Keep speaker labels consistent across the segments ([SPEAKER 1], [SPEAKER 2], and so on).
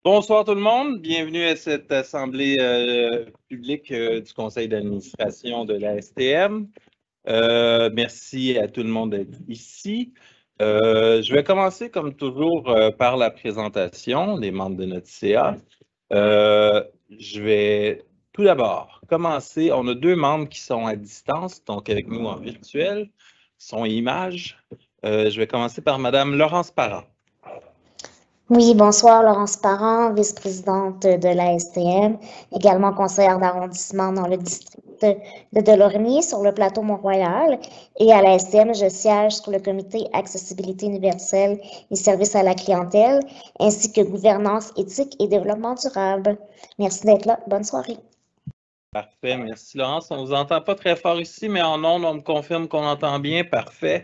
[SPEAKER 1] Bonsoir tout le monde, bienvenue à cette assemblée publique du conseil d'administration de la STM. Merci à tout le monde d'être ici. Je vais commencer comme toujours par la présentation des membres de notre CA. Je vais tout d'abord commencer. On a deux membres qui sont à distance, donc avec nous en virtuel, son et image. Je vais commencer par Madame Laurence Parent.
[SPEAKER 2] Oui, bonsoir, Laurence Parent, vice-présidente de la STM, également conseillère d'arrondissement dans le district de Delormier sur le plateau Mont-Royal. Et à la STM, je siège sur le comité Accessibilité universelle et services à la clientèle, ainsi que gouvernance éthique et développement durable. Merci d'être là. Bonne soirée.
[SPEAKER 1] Parfait, merci Laurence. On ne vous entend pas très fort ici, mais en ondes, on me confirme qu'on entend bien. Parfait.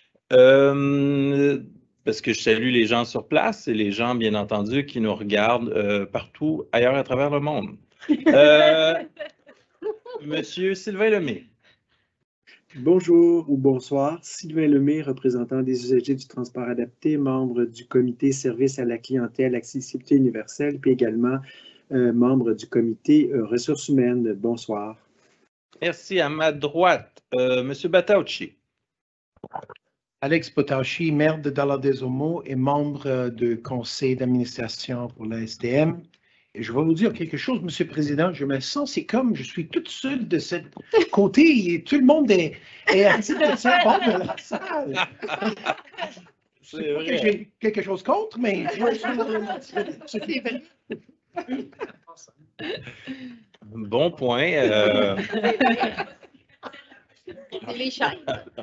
[SPEAKER 1] Parce que je salue les gens sur place et les gens, bien entendu, qui nous regardent partout ailleurs à travers le monde. Monsieur Sylvain Lemay.
[SPEAKER 3] Bonjour ou bonsoir, Sylvain Lemay, représentant des usagers du transport adapté, membre du comité Service à la clientèle, accessibilité universelle, puis également membre du comité ressources humaines. Bonsoir.
[SPEAKER 1] Merci. À ma droite, Monsieur Batauchi.
[SPEAKER 4] Alex Potauchi, maire de Dalla-des-Ormeaux et membre du conseil d'administration pour la STM. Et je vais vous dire quelque chose, Monsieur le Président, je me sens, c'est comme je suis toute seule de ce côté et tout le monde est assis dans le bord de la salle. C'est vrai que j'ai quelque chose contre, mais c'est vrai.
[SPEAKER 1] Bon point.
[SPEAKER 5] Les chaînes.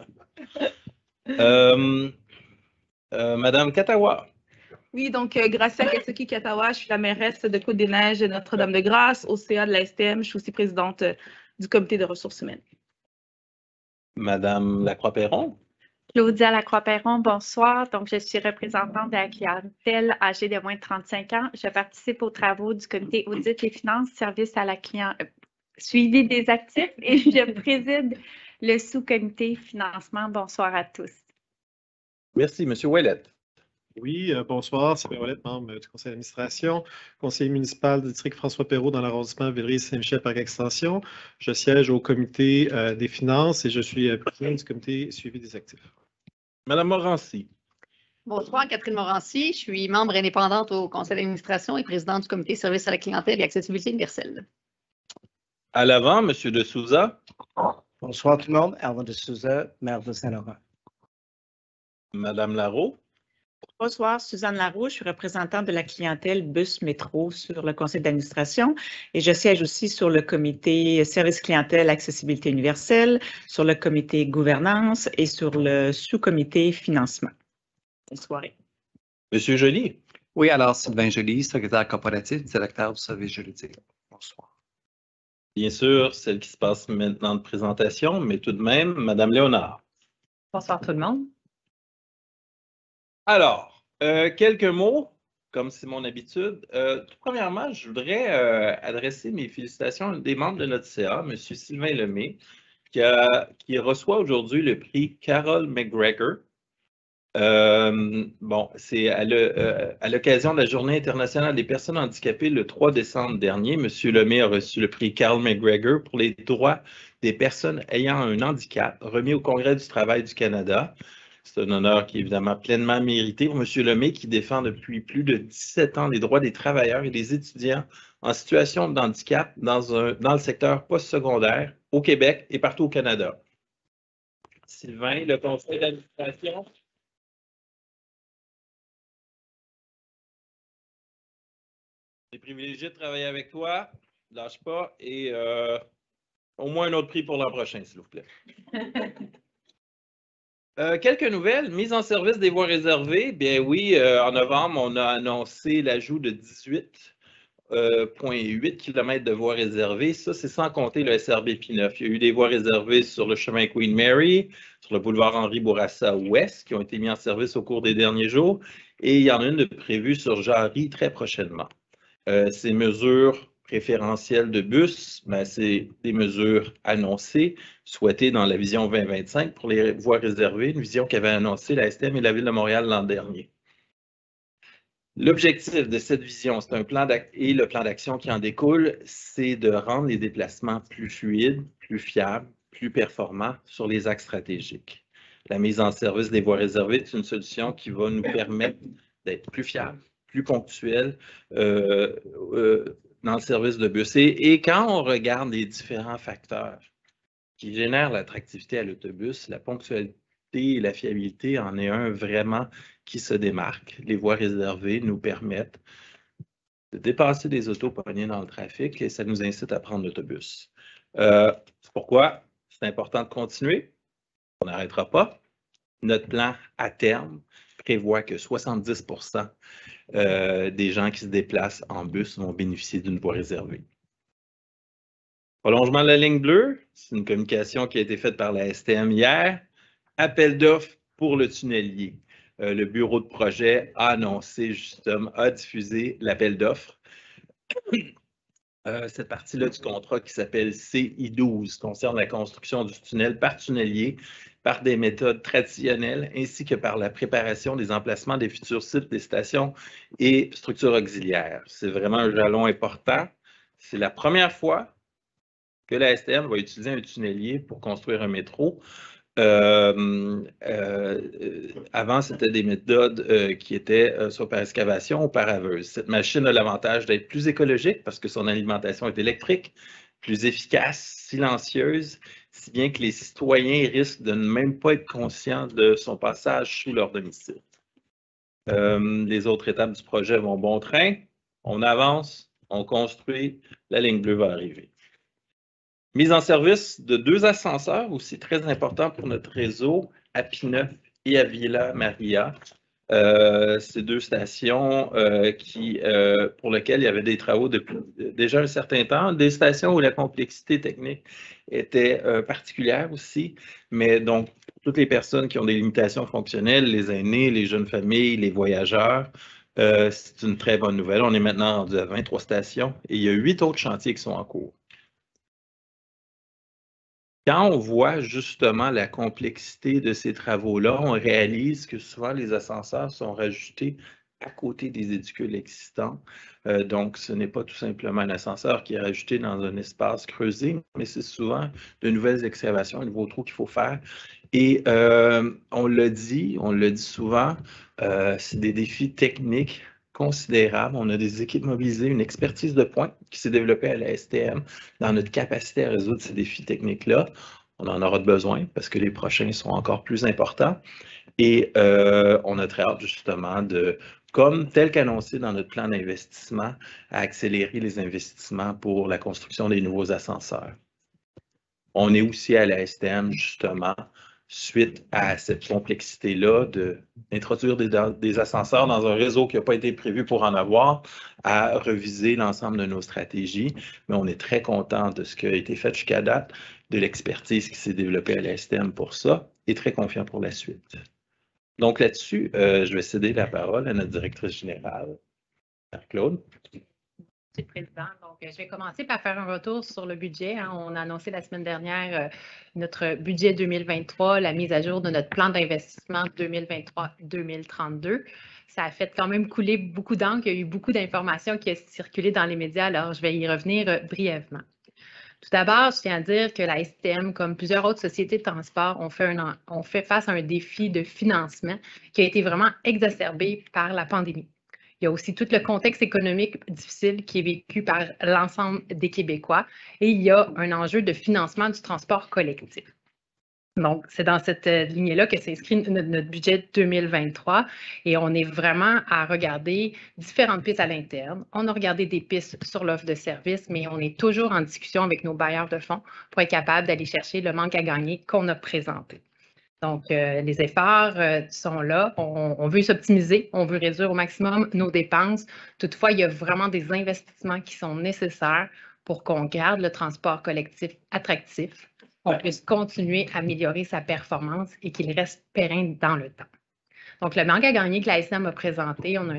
[SPEAKER 1] Madame Katawa.
[SPEAKER 5] Oui, donc, Gracia Katsuki Katawa, je suis la mairesse de Côte-des-Neiges de Notre-Dame-de-Grâce, au CA de la STM. Je suis aussi présidente du comité de ressources humaines.
[SPEAKER 1] Madame Lacroix-Perron.
[SPEAKER 6] Claudia Lacroix-Perron, bonsoir. Donc, je suis représentante de la clientèle âgée de moins de 35 ans. Je participe aux travaux du comité audit et finances, service à la clientèle, suivi des actifs et je préside le sous-comité financement. Bonsoir à tous.
[SPEAKER 1] Merci, Monsieur Ouellet.
[SPEAKER 7] Oui, bonsoir, c'est Ouellet, membre du conseil d'administration, conseiller municipal du district François-Perrault dans l'arrondissement Villeray-Saint-Michel-Parc-Extension. Je siège au comité des finances et je suis président du comité suivi des actifs.
[SPEAKER 1] Madame Morancy.
[SPEAKER 8] Bonsoir, Catherine Morancy. Je suis membre indépendante au conseil d'administration et présidente du comité service à la clientèle et accessibilité universelle.
[SPEAKER 1] À l'avant, Monsieur de Souza.
[SPEAKER 9] Bonsoir tout le monde, Alain de Souza, maire de Saint-Laurent.
[SPEAKER 1] Madame Larreau.
[SPEAKER 10] Bonsoir, Suzanne Larreau, je suis représentante de la clientèle bus métro sur le conseil d'administration et je siège aussi sur le comité service clientèle accessibilité universelle, sur le comité gouvernance et sur le sous-comité financement. Bonne soirée.
[SPEAKER 1] Monsieur Joly.
[SPEAKER 11] Oui, alors Sylvain Joly, secrétaire corporatif, directeur du service juridique. Bonsoir.
[SPEAKER 1] Bien sûr, celle qui se passe maintenant de présentation, mais tout de même, Madame Léonard.
[SPEAKER 12] Bonsoir tout le monde.
[SPEAKER 1] Alors, quelques mots, comme c'est mon habitude. Tout premièrement, je voudrais adresser mes félicitations à un des membres de notre CA, M. Sylvain Lemay, qui reçoit aujourd'hui le prix Carol McGregor. Bon, c'est à l'occasion de la Journée internationale des personnes handicapées le 3 décembre dernier. M. Lemay a reçu le prix Carol McGregor pour les droits des personnes ayant un handicap, remis au Congrès du travail du Canada. C'est un honneur qui est évidemment pleinement mérité pour M. Lemay, qui défend depuis plus de 17 ans les droits des travailleurs et des étudiants en situation de handicap dans le secteur postsecondaire au Québec et partout au Canada. Sylvain, le conseil d'administration. C'est privilégié de travailler avec toi. Lâche pas et au moins un autre prix pour l'an prochain, s'il vous plaît. Quelques nouvelles. Mise en service des voies réservées. Bien oui, en novembre, on a annoncé l'ajout de 18,8 km de voies réservées. Ça, c'est sans compter le SRB P9. Il y a eu des voies réservées sur le chemin Queen Mary, sur le boulevard Henri Bourassa Ouest, qui ont été mis en service au cours des derniers jours. Et il y en a une de prévue sur Jarry très prochainement. Ces mesures préférentielles de bus, ben, c'est des mesures annoncées, souhaitées dans la vision 2025 pour les voies réservées, une vision qu'avait annoncée la STM et la Ville de Montréal l'an dernier. L'objectif de cette vision, c'est un plan et le plan d'action qui en découle, c'est de rendre les déplacements plus fluides, plus fiables, plus performants sur les axes stratégiques. La mise en service des voies réservées est une solution qui va nous permettre d'être plus fiables, plus ponctuels dans le service de bus. Et quand on regarde les différents facteurs qui génèrent l'attractivité à l'autobus, la ponctualité et la fiabilité en est un vraiment qui se démarque. Les voies réservées nous permettent de dépasser des autos pognées dans le trafic et ça nous incite à prendre l'autobus. C'est pourquoi c'est important de continuer. On n'arrêtera pas. Notre plan à terme prévoit que 70% des gens qui se déplacent en bus vont bénéficier d'une voie réservée. Prolongement de la ligne bleue, c'est une communication qui a été faite par la STM hier. Appel d'offres pour le tunnelier. Le bureau de projet a annoncé justement, a diffusé l'appel d'offres. Cette partie-là du contrat qui s'appelle CI12 concerne la construction du tunnel par tunnelier par des méthodes traditionnelles ainsi que par la préparation des emplacements des futurs sites des stations et structures auxiliaires. C'est vraiment un jalon important. C'est la première fois que la STM va utiliser un tunnelier pour construire un métro. Avant, c'était des méthodes qui étaient soit par excavation ou par aveuse. Cette machine a l'avantage d'être plus écologique parce que son alimentation est électrique, plus efficace, silencieuse, si bien que les citoyens risquent de ne même pas être conscients de son passage sous leur domicile. Les autres étapes du projet vont bon train. On avance, on construit, la ligne bleue va arriver. Mise en service de 2 ascenseurs, aussi très important pour notre réseau, à Pineuf et à Villa Maria. Ces 2 stations pour lesquelles il y avait des travaux depuis déjà un certain temps, des stations où la complexité technique était particulière aussi, mais donc toutes les personnes qui ont des limitations fonctionnelles, les aînés, les jeunes familles, les voyageurs, c'est une très bonne nouvelle. On est maintenant rendu à 23 stations et il y a 8 autres chantiers qui sont en cours. Quand on voit justement la complexité de ces travaux-là, on réalise que souvent les ascenseurs sont rajoutés à côté des édicules existants. Donc, ce n'est pas tout simplement un ascenseur qui est rajouté dans un espace creusé, mais c'est souvent de nouvelles excavations, un nouveau trou qu'il faut faire. Et on le dit souvent, c'est des défis techniques considérable. On a des équipes mobilisées, une expertise de pointe qui s'est développée à la STM dans notre capacité à résoudre ces défis techniques-là. On en aura besoin parce que les prochains sont encore plus importants. Et on a très hâte justement comme tel qu'annoncé dans notre plan d'investissement, à accélérer les investissements pour la construction des nouveaux ascenseurs. On est aussi à la STM justement suite à cette complexité-là d'introduire des ascenseurs dans un réseau qui n'a pas été prévu pour en avoir, à reviser l'ensemble de nos stratégies. Mais on est très content de ce qui a été fait jusqu'à date, de l'expertise qui s'est développée à la STM pour ça, et très confiant pour la suite. Donc là-dessus, je vais céder la parole à notre directrice générale, Claude.
[SPEAKER 8] Monsieur le Président. Donc, je vais commencer par faire un retour sur le budget. On a annoncé la semaine dernière notre budget 2023, la mise à jour de notre plan d'investissement 2023-2032. Ça a fait quand même couler beaucoup d'encre. Il y a eu beaucoup d'informations qui ont circulé dans les médias, alors je vais y revenir brièvement. Tout d'abord, je tiens à dire que la STM, comme plusieurs autres sociétés de transport, ont fait face à un défi de financement qui a été vraiment exacerbé par la pandémie. Il y a aussi tout le contexte économique difficile qui est vécu par l'ensemble des Québécois et il y a un enjeu de financement du transport collectif. Donc, c'est dans cette lignée-là que s'inscrit notre budget 2023 et on est vraiment à regarder différentes pistes à l'interne. On a regardé des pistes sur l'offre de services, mais on est toujours en discussion avec nos bailleurs de fonds pour être capable d'aller chercher le manque à gagner qu'on a présenté. Donc, les efforts sont là. On veut s'optimiser, on veut réduire au maximum nos dépenses. Toutefois, il y a vraiment des investissements qui sont nécessaires pour qu'on garde le transport collectif attractif, qu'on puisse continuer à améliorer sa performance et qu'il reste pérenne dans le temps. Donc, le manque à gagner que la STM a présenté, on a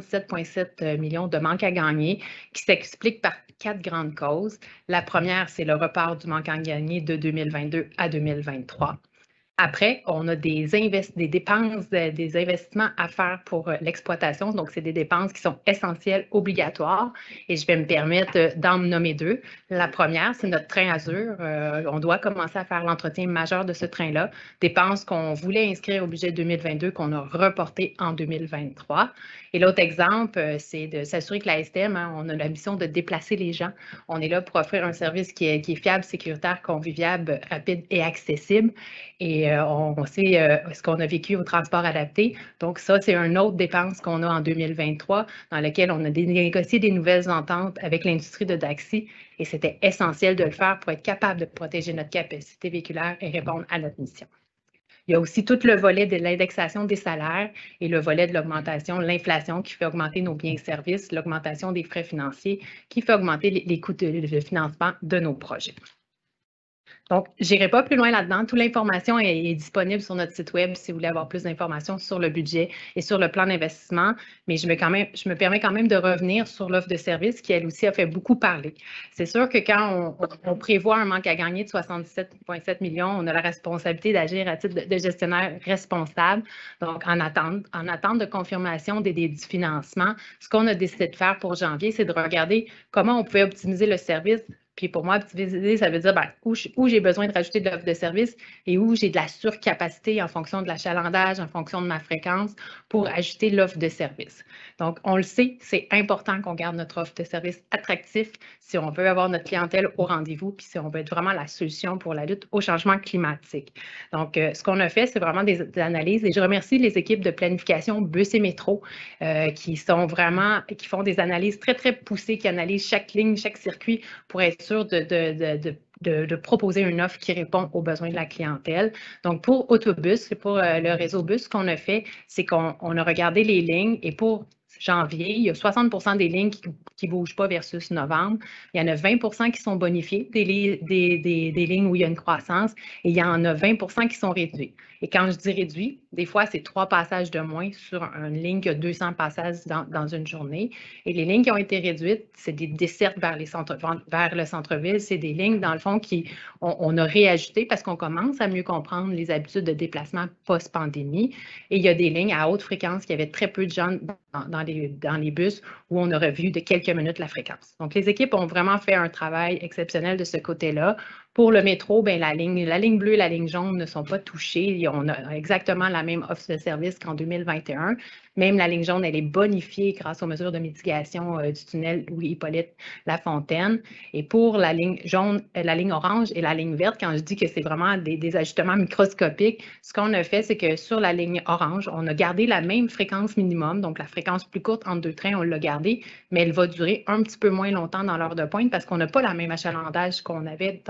[SPEAKER 8] 77,7 millions de manque à gagner qui s'explique par 4 grandes causes. La première, c'est le report du manque à gagner de 2022 à 2023. Après, on a des dépenses, des investissements à faire pour l'exploitation. Donc, c'est des dépenses qui sont essentielles, obligatoires. Et je vais me permettre d'en nommer deux. La première, c'est notre train Azur. On doit commencer à faire l'entretien majeur de ce train-là. Dépenses qu'on voulait inscrire au budget 2022, qu'on a reporté en 2023. Et l'autre exemple, c'est de s'assurer que la STM, on a la mission de déplacer les gens. On est là pour offrir un service qui est fiable, sécuritaire, convivial, rapide et accessible. Et on sait ce qu'on a vécu au transport adapté. Donc, ça, c'est une autre dépense qu'on a en 2023 dans laquelle on a négocié des nouvelles ententes avec l'industrie de taxi. Et c'était essentiel de le faire pour être capable de protéger notre capacité véhiculaire et répondre à notre mission. Il y a aussi tout le volet de l'indexation des salaires et le volet de l'augmentation, l'inflation qui fait augmenter nos biens et services, l'augmentation des frais financiers qui fait augmenter les coûts de financement de nos projets. Donc, je n'irai pas plus loin là-dedans. Toute l'information est disponible sur notre site web si vous voulez avoir plus d'informations sur le budget et sur le plan d'investissement. Mais je me permets quand même de revenir sur l'offre de service qui, elle aussi, a fait beaucoup parler. C'est sûr que quand on prévoit un manque à gagner de 77,7 millions, on a la responsabilité d'agir à titre de gestionnaire responsable. Donc, en attente de confirmation du financement, ce qu'on a décidé de faire pour janvier, c'est de regarder comment on pouvait optimiser le service. Puis pour moi, optimiser, ça veut dire où j'ai besoin de rajouter de l'offre de service et où j'ai de la surcapacité en fonction de l'achalandage, en fonction de ma fréquence pour ajouter l'offre de service. Donc, on le sait, c'est important qu'on garde notre offre de service attractif si on veut avoir notre clientèle au rendez-vous puis si on veut être vraiment la solution pour la lutte au changement climatique. Donc, ce qu'on a fait, c'est vraiment des analyses et je remercie les équipes de planification Bus et Métro qui font des analyses très, très poussées, qui analysent chaque ligne, chaque circuit pour être sûr de proposer une offre qui répond aux besoins de la clientèle. Donc, pour Autobus et pour le réseau bus, ce qu'on a fait, c'est qu'on a regardé les lignes et pour janvier, il y a 60 des lignes qui ne bougent pas versus novembre. Il y en a 20 qui sont bonifiées, des lignes où il y a une croissance, et il y en a 20 qui sont réduits. Et quand je dis réduit, des fois, c'est 3 passages de moins sur une ligne qui a 200 passages dans une journée. Et les lignes qui ont été réduites, c'est des dessertes vers le centre-ville. C'est des lignes, dans le fond, on a réajusté parce qu'on commence à mieux comprendre les habitudes de déplacement post-pandémie. Et il y a des lignes à haute fréquence qui avaient très peu de gens dans les bus où on a revu de quelques minutes la fréquence. Donc, les équipes ont vraiment fait un travail exceptionnel de ce côté-là. Pour le métro, bien, la ligne bleue et la ligne jaune ne sont pas touchées. On a exactement la même offre de service qu'en 2021. Même la ligne jaune, elle est bonifiée grâce aux mesures de mitigation du tunnel Louis-Hippolyte Lafontaine. Et pour la ligne jaune, la ligne orange et la ligne verte, quand je dis que c'est vraiment des ajustements microscopiques, ce qu'on a fait, c'est que sur la ligne orange, on a gardé la même fréquence minimum, donc la fréquence plus courte entre deux trains, on l'a gardée, mais elle va durer un petit peu moins longtemps dans l'heure de pointe parce qu'on n'a pas la même achalandage qu'on avait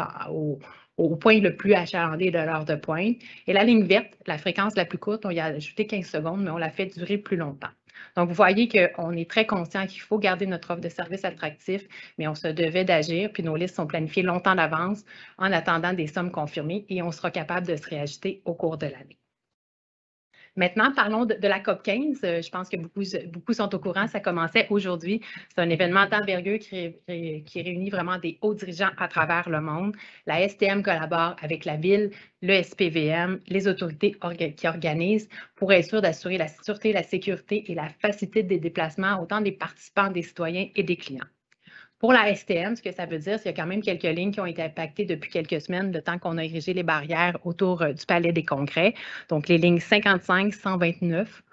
[SPEAKER 8] au point le plus achalandé de l'heure de pointe. Et la ligne verte, la fréquence la plus courte, on y a ajouté 15 secondes, mais on l'a fait durer plus longtemps. Donc, vous voyez qu'on est très conscient qu'il faut garder notre offre de service attractif, mais on se devait d'agir, puis nos listes sont planifiées longtemps d'avance en attendant des sommes confirmées et on sera capable de se réajuster au cours de l'année. Maintenant, parlons de la COP 15. Je pense que beaucoup sont au courant. Ça commençait aujourd'hui. C'est un événement d'envergure qui réunit vraiment des hauts dirigeants à travers le monde. La STM collabore avec la Ville, le SPVM, les autorités qui organisent pour être sûr d'assurer la sûreté, la sécurité et la facilité des déplacements, autant des participants, des citoyens et des clients. Pour la STM, ce que ça veut dire, c'est qu'il y a quand même quelques lignes qui ont été impactées depuis quelques semaines, le temps qu'on a érigé les barrières autour du Palais des Congrès. Donc, les lignes 55, 129,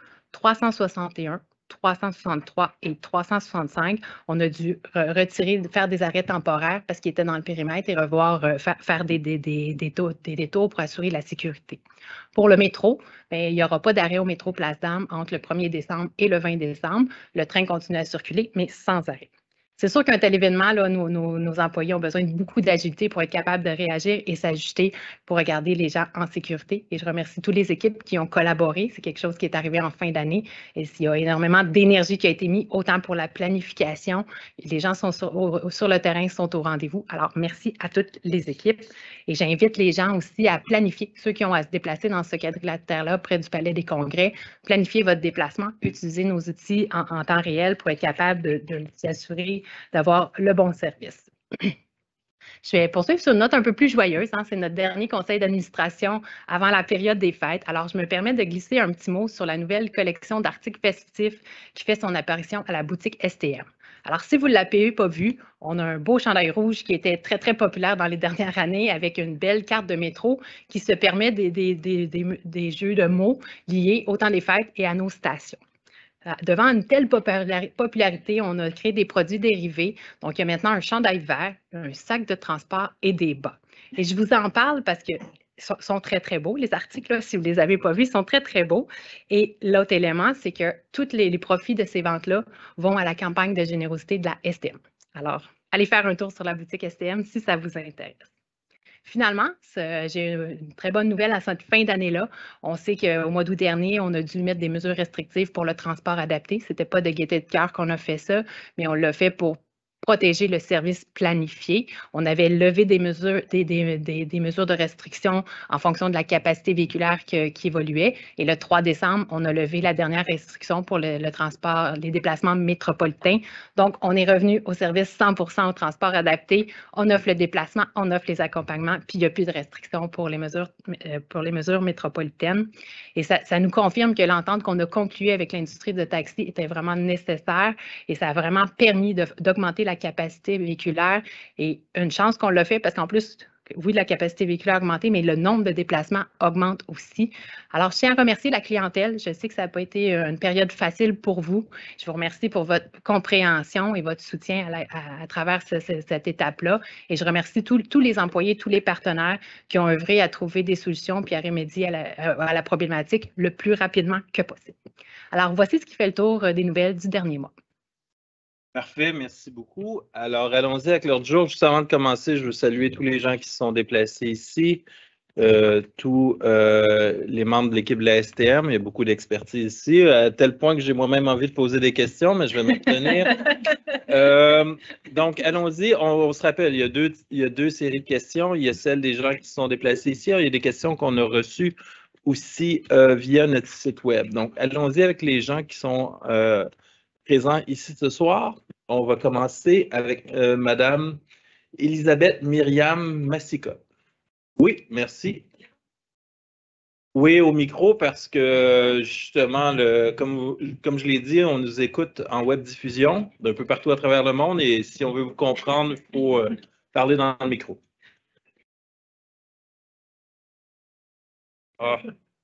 [SPEAKER 8] 361, 363 et 365, on a dû faire des arrêts temporaires parce qu'ils étaient dans le périmètre et faire des détours pour assurer la sécurité. Pour le métro, bien, il n'y aura pas d'arrêt au métro Place d'Armes entre le 1er décembre et le 20 décembre. Le train continue à circuler, mais sans arrêt. C'est sûr qu'un tel événement, là, nos employés ont besoin de beaucoup d'agilité pour être capables de réagir et s'ajuster pour regarder les gens en sécurité. Et je remercie toutes les équipes qui ont collaboré. C'est quelque chose qui est arrivé en fin d'année et il y a énormément d'énergie qui a été mise, autant pour la planification. Les gens sont sur le terrain, sont au rendez-vous. Alors, merci à toutes les équipes. Et j'invite les gens aussi à planifier, ceux qui ont à se déplacer dans ce quadrilatère-là près du Palais des Congrès, planifier votre déplacement, utiliser nos outils en temps réel pour être capable de s'assurer d'avoir le bon service. Je vais poursuivre sur une note un peu plus joyeuse. C'est notre dernier conseil d'administration avant la période des fêtes. Alors, je me permets de glisser un petit mot sur la nouvelle collection d'articles festifs qui fait son apparition à la boutique STM. Alors, si vous ne l'avez pas vu, on a un beau chandail rouge qui était très, très populaire dans les dernières années avec une belle carte de métro qui se permet des jeux de mots liés au temps des fêtes et à nos stations. Devant une telle popularité, on a créé des produits dérivés. Donc, il y a maintenant un chandail vert, un sac de transport et des bas. Et je vous en parle parce que sont très, très beaux. Les articles, là, si vous ne les avez pas vus, sont très, très beaux. Et l'autre élément, c'est que tous les profits de ces ventes-là vont à la campagne de générosité de la STM. Alors, allez faire un tour sur la boutique STM si ça vous intéresse. Finalement, j'ai une très bonne nouvelle à cette fin d'année-là. On sait qu'au mois d'août dernier, on a dû mettre des mesures restrictives pour le transport adapté. Ce n'était pas de gaieté de cœur qu'on a fait ça, mais on l'a fait pour protéger le service planifié. On avait levé des mesures de restriction en fonction de la capacité véhiculaire qui évoluait. Et le 3 décembre, on a levé la dernière restriction pour le transport, les déplacements métropolitains. Donc, on est revenu au service 100% au transport adapté. On offre le déplacement, on offre les accompagnements, puis il n'y a plus de restrictions pour les mesures métropolitaines. Et ça nous confirme que l'entente qu'on a conclue avec l'industrie de taxi était vraiment nécessaire et ça a vraiment permis d'augmenter la capacité véhiculaire et une chance qu'on l'a fait parce qu'en plus, oui, la capacité véhiculaire a augmenté, mais le nombre de déplacements augmente aussi. Alors, je tiens à remercier la clientèle. Je sais que ça n'a pas été une période facile pour vous. Je vous remercie pour votre compréhension et votre soutien à travers cette étape-là. Et je remercie tous les employés, tous les partenaires qui ont œuvré à trouver des solutions puis à remédier à la problématique le plus rapidement que possible. Alors, voici ce qui fait le tour des nouvelles du dernier mois.
[SPEAKER 1] Parfait, merci beaucoup. Alors, allons-y avec l'ordre du jour. Juste avant de commencer, je veux saluer tous les gens qui se sont déplacés ici, tous les membres de l'équipe de la STM. Il y a beaucoup d'expertise ici, à tel point que j'ai moi-même envie de poser des questions, mais je vais m'abstenir. Donc, allons-y. On se rappelle, il y a deux séries de questions. Il y a celle des gens qui se sont déplacés ici. Il y a des questions qu'on a reçues aussi via notre site web. Donc, allons-y avec les gens qui sont présents ici ce soir. On va commencer avec Madame Elisabeth Myriam Massica. Oui, merci. Oui, au micro, parce que justement, comme je l'ai dit, on nous écoute en web diffusion d'un peu partout à travers le monde et si on veut vous comprendre, il faut parler dans le micro. Ah.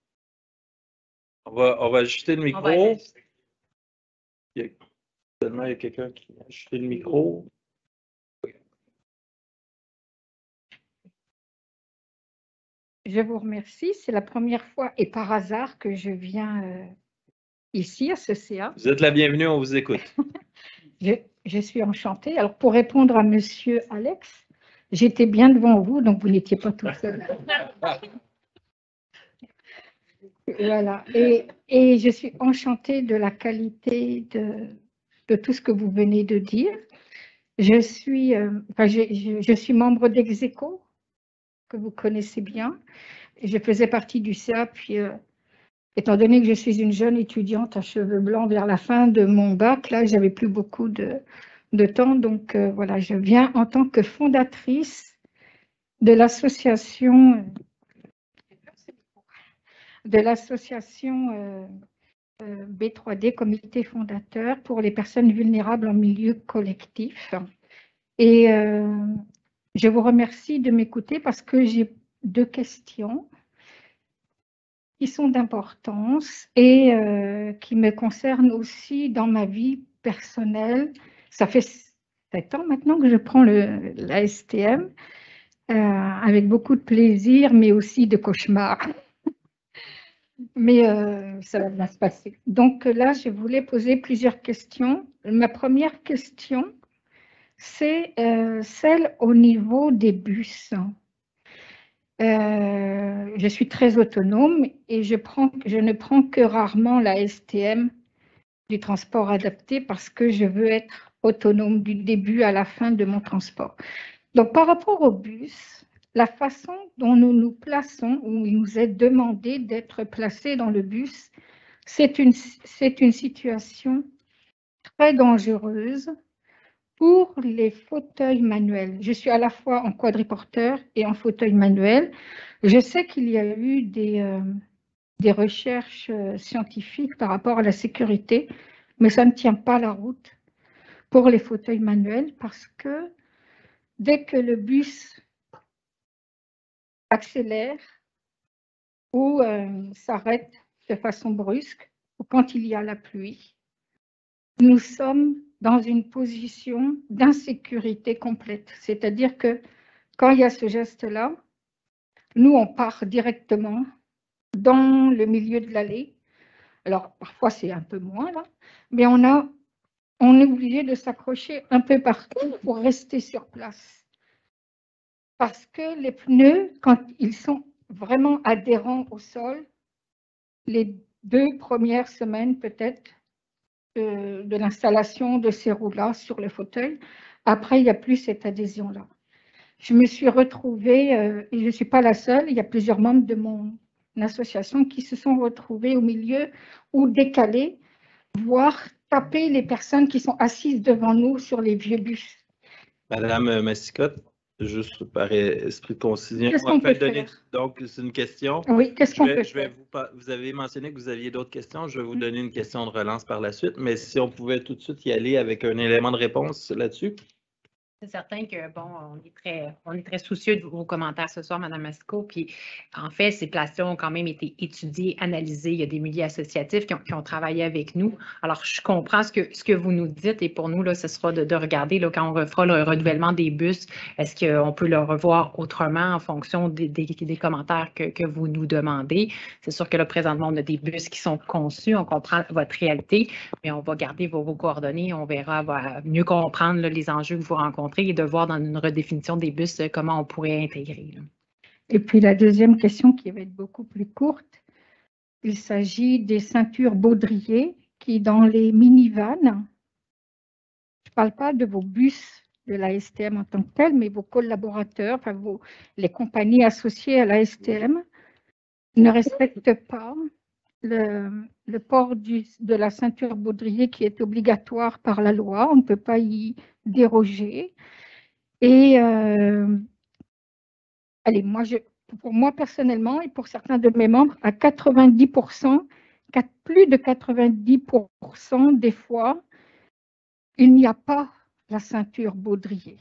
[SPEAKER 1] On va ajuster le micro. Seulement, il y a quelqu'un qui a ajouté le micro.
[SPEAKER 12] Je vous remercie. C'est la première fois et par hasard que je viens ici à ce CA.
[SPEAKER 1] Vous êtes la bienvenue, on vous écoute.
[SPEAKER 12] Je suis enchantée. Alors, pour répondre à Monsieur Alex, j'étais bien devant vous, donc vous n'étiez pas tout seul. Voilà. Et je suis enchantée de la qualité de tout ce que vous venez de dire. Je suis membre d'Execo, que vous connaissez bien. Et je faisais partie du CA, puis étant donné que je suis une jeune étudiante à cheveux blancs vers la fin de mon bac, là, j'avais plus beaucoup de temps. Donc, voilà, je viens en tant que fondatrice de l'association B3D, comité fondateur pour les personnes vulnérables en milieu collectif. Et je vous remercie de m'écouter parce que j'ai deux questions qui sont d'importance et qui me concernent aussi dans ma vie personnelle. Ça fait 7 ans maintenant que je prends la STM avec beaucoup de plaisir, mais aussi de cauchemars. Mais ça va bien se passer. Donc là, je voulais poser plusieurs questions. Ma première question, c'est celle au niveau des bus. Je suis très autonome et je ne prends que rarement la STM du transport adapté parce que je veux être autonome du début à la fin de mon transport. Donc par rapport au bus, la façon dont nous nous plaçons, où il nous est demandé d'être placés dans le bus, c'est une situation très dangereuse pour les fauteuils manuels. Je suis à la fois en quadriporteur et en fauteuil manuel. Je sais qu'il y a eu des recherches scientifiques par rapport à la sécurité, mais ça ne tient pas la route pour les fauteuils manuels parce que dès que le bus accélère ou s'arrête de façon brusque, ou quand il y a la pluie, nous sommes dans une position d'insécurité complète. C'est-à-dire que quand il y a ce geste-là, nous, on part directement dans le milieu de l'allée. Alors, parfois, c'est un peu moins là, mais on est obligé de s'accrocher un peu partout pour rester sur place. Parce que les pneus, quand ils sont vraiment adhérents au sol, les 2 premières semaines peut-être de l'installation de ces roues-là sur le fauteuil, après, il n'y a plus cette adhésion-là. Je me suis retrouvée, et je ne suis pas la seule, il y a plusieurs membres de mon association qui se sont retrouvés au milieu ou décalés, voire taper les personnes qui sont assises devant nous sur les vieux bus.
[SPEAKER 1] Madame Massicotte, juste par esprit de concision,
[SPEAKER 12] Qu'est-ce qu'on peut faire?
[SPEAKER 1] Donc, c'est une question.
[SPEAKER 12] Oui, qu'est-ce qu'on peut faire?
[SPEAKER 1] Vous avez mentionné que vous aviez d'autres questions. Je vais vous donner une question de relance par la suite, mais si on pouvait tout de suite y aller avec un élément de réponse là-dessus.
[SPEAKER 8] C'est certain que, bon, on est très soucieux de vos commentaires ce soir, Mme Massico. Puis, en fait, ces places-là ont quand même été étudiées, analysées. Il y a des milieux associatifs qui ont travaillé avec nous. Alors, je comprends ce que vous nous dites. Et pour nous, là, ce sera de regarder là, quand on refera le renouvellement des bus, est-ce qu'on peut le revoir autrement en fonction des commentaires que vous nous demandez. C'est sûr que là, présentement, on a des bus qui sont conçus. On comprend votre réalité, mais on va garder vos coordonnées. On verra mieux comprendre là, les enjeux que vous rencontrez et de voir dans une redéfinition des bus comment on pourrait intégrer. Là.
[SPEAKER 12] Et puis la deuxième question qui va être beaucoup plus courte, il s'agit des ceintures baudrier qui dans les minivans, je ne parle pas de vos bus de la STM en tant que tel, mais vos collaborateurs, enfin les compagnies associées à la STM ne respectent pas le port de la ceinture baudrier qui est obligatoire par la loi. On ne peut pas y déroger. Et allez, pour moi personnellement et pour certains de mes membres, à 90%, plus de 90% des fois, il n'y a pas la ceinture baudrier.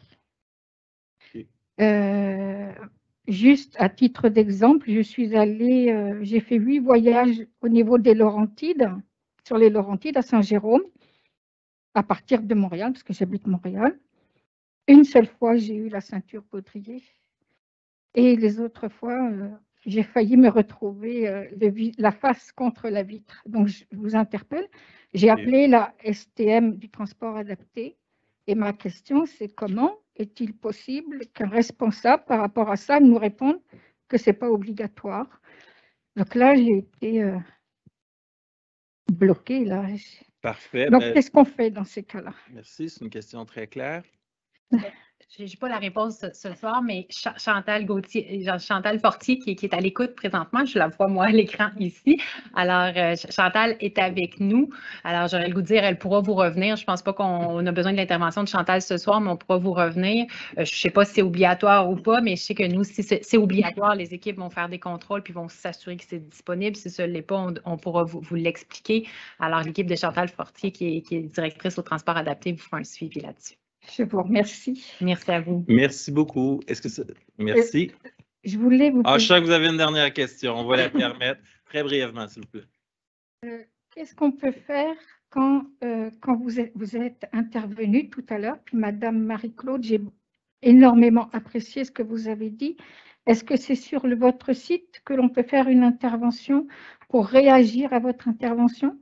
[SPEAKER 12] Juste à titre d'exemple, j'ai fait 8 voyages au niveau des Laurentides, sur les Laurentides à Saint-Jérôme, à partir de Montréal, parce que j'habite Montréal. Une seule fois, j'ai eu la ceinture baudrier. Et les autres fois, j'ai failli me retrouver la face contre la vitre. Donc, je vous interpelle. J'ai appelé la STM du transport adapté. Et ma question, c'est comment est-il possible qu'un responsable, par rapport à ça, nous réponde que ce n'est pas obligatoire? Donc là, j'ai été bloquée. Là.
[SPEAKER 1] Parfait.
[SPEAKER 12] Donc, qu'est-ce qu'on fait dans ces cas-là?
[SPEAKER 1] Merci, c'est une question très claire.
[SPEAKER 8] Je n'ai pas la réponse ce soir, mais Chantal Fortier, qui est à l'écoute présentement, je la vois moi à l'écran ici. Alors, Chantal est avec nous. Alors, j'aurais le goût de dire, elle pourra vous revenir. Je ne pense pas qu'on a besoin de l'intervention de Chantal ce soir, mais on pourra vous revenir. Je ne sais pas si c'est obligatoire ou pas, mais je sais que nous, si c'est obligatoire, les équipes vont faire des contrôles puis vont s'assurer que c'est disponible. Si ce ne l'est pas, on pourra vous l'expliquer. Alors, l'équipe de Chantal Fortier, qui est directrice au transport adapté, vous fera un suivi là-dessus.
[SPEAKER 12] Je vous remercie.
[SPEAKER 8] Merci à vous.
[SPEAKER 1] Merci beaucoup. Merci.
[SPEAKER 12] Je voulais vous
[SPEAKER 1] je sais que vous avez une dernière question. On va la permettre très brièvement, s'il vous plaît.
[SPEAKER 12] Qu'est-ce qu'on peut faire quand vous êtes intervenu tout à l'heure, puis Madame Marie-Claude, j'ai énormément apprécié ce que vous avez dit. Est-ce que c'est sur votre site que l'on peut faire une intervention pour réagir à votre intervention?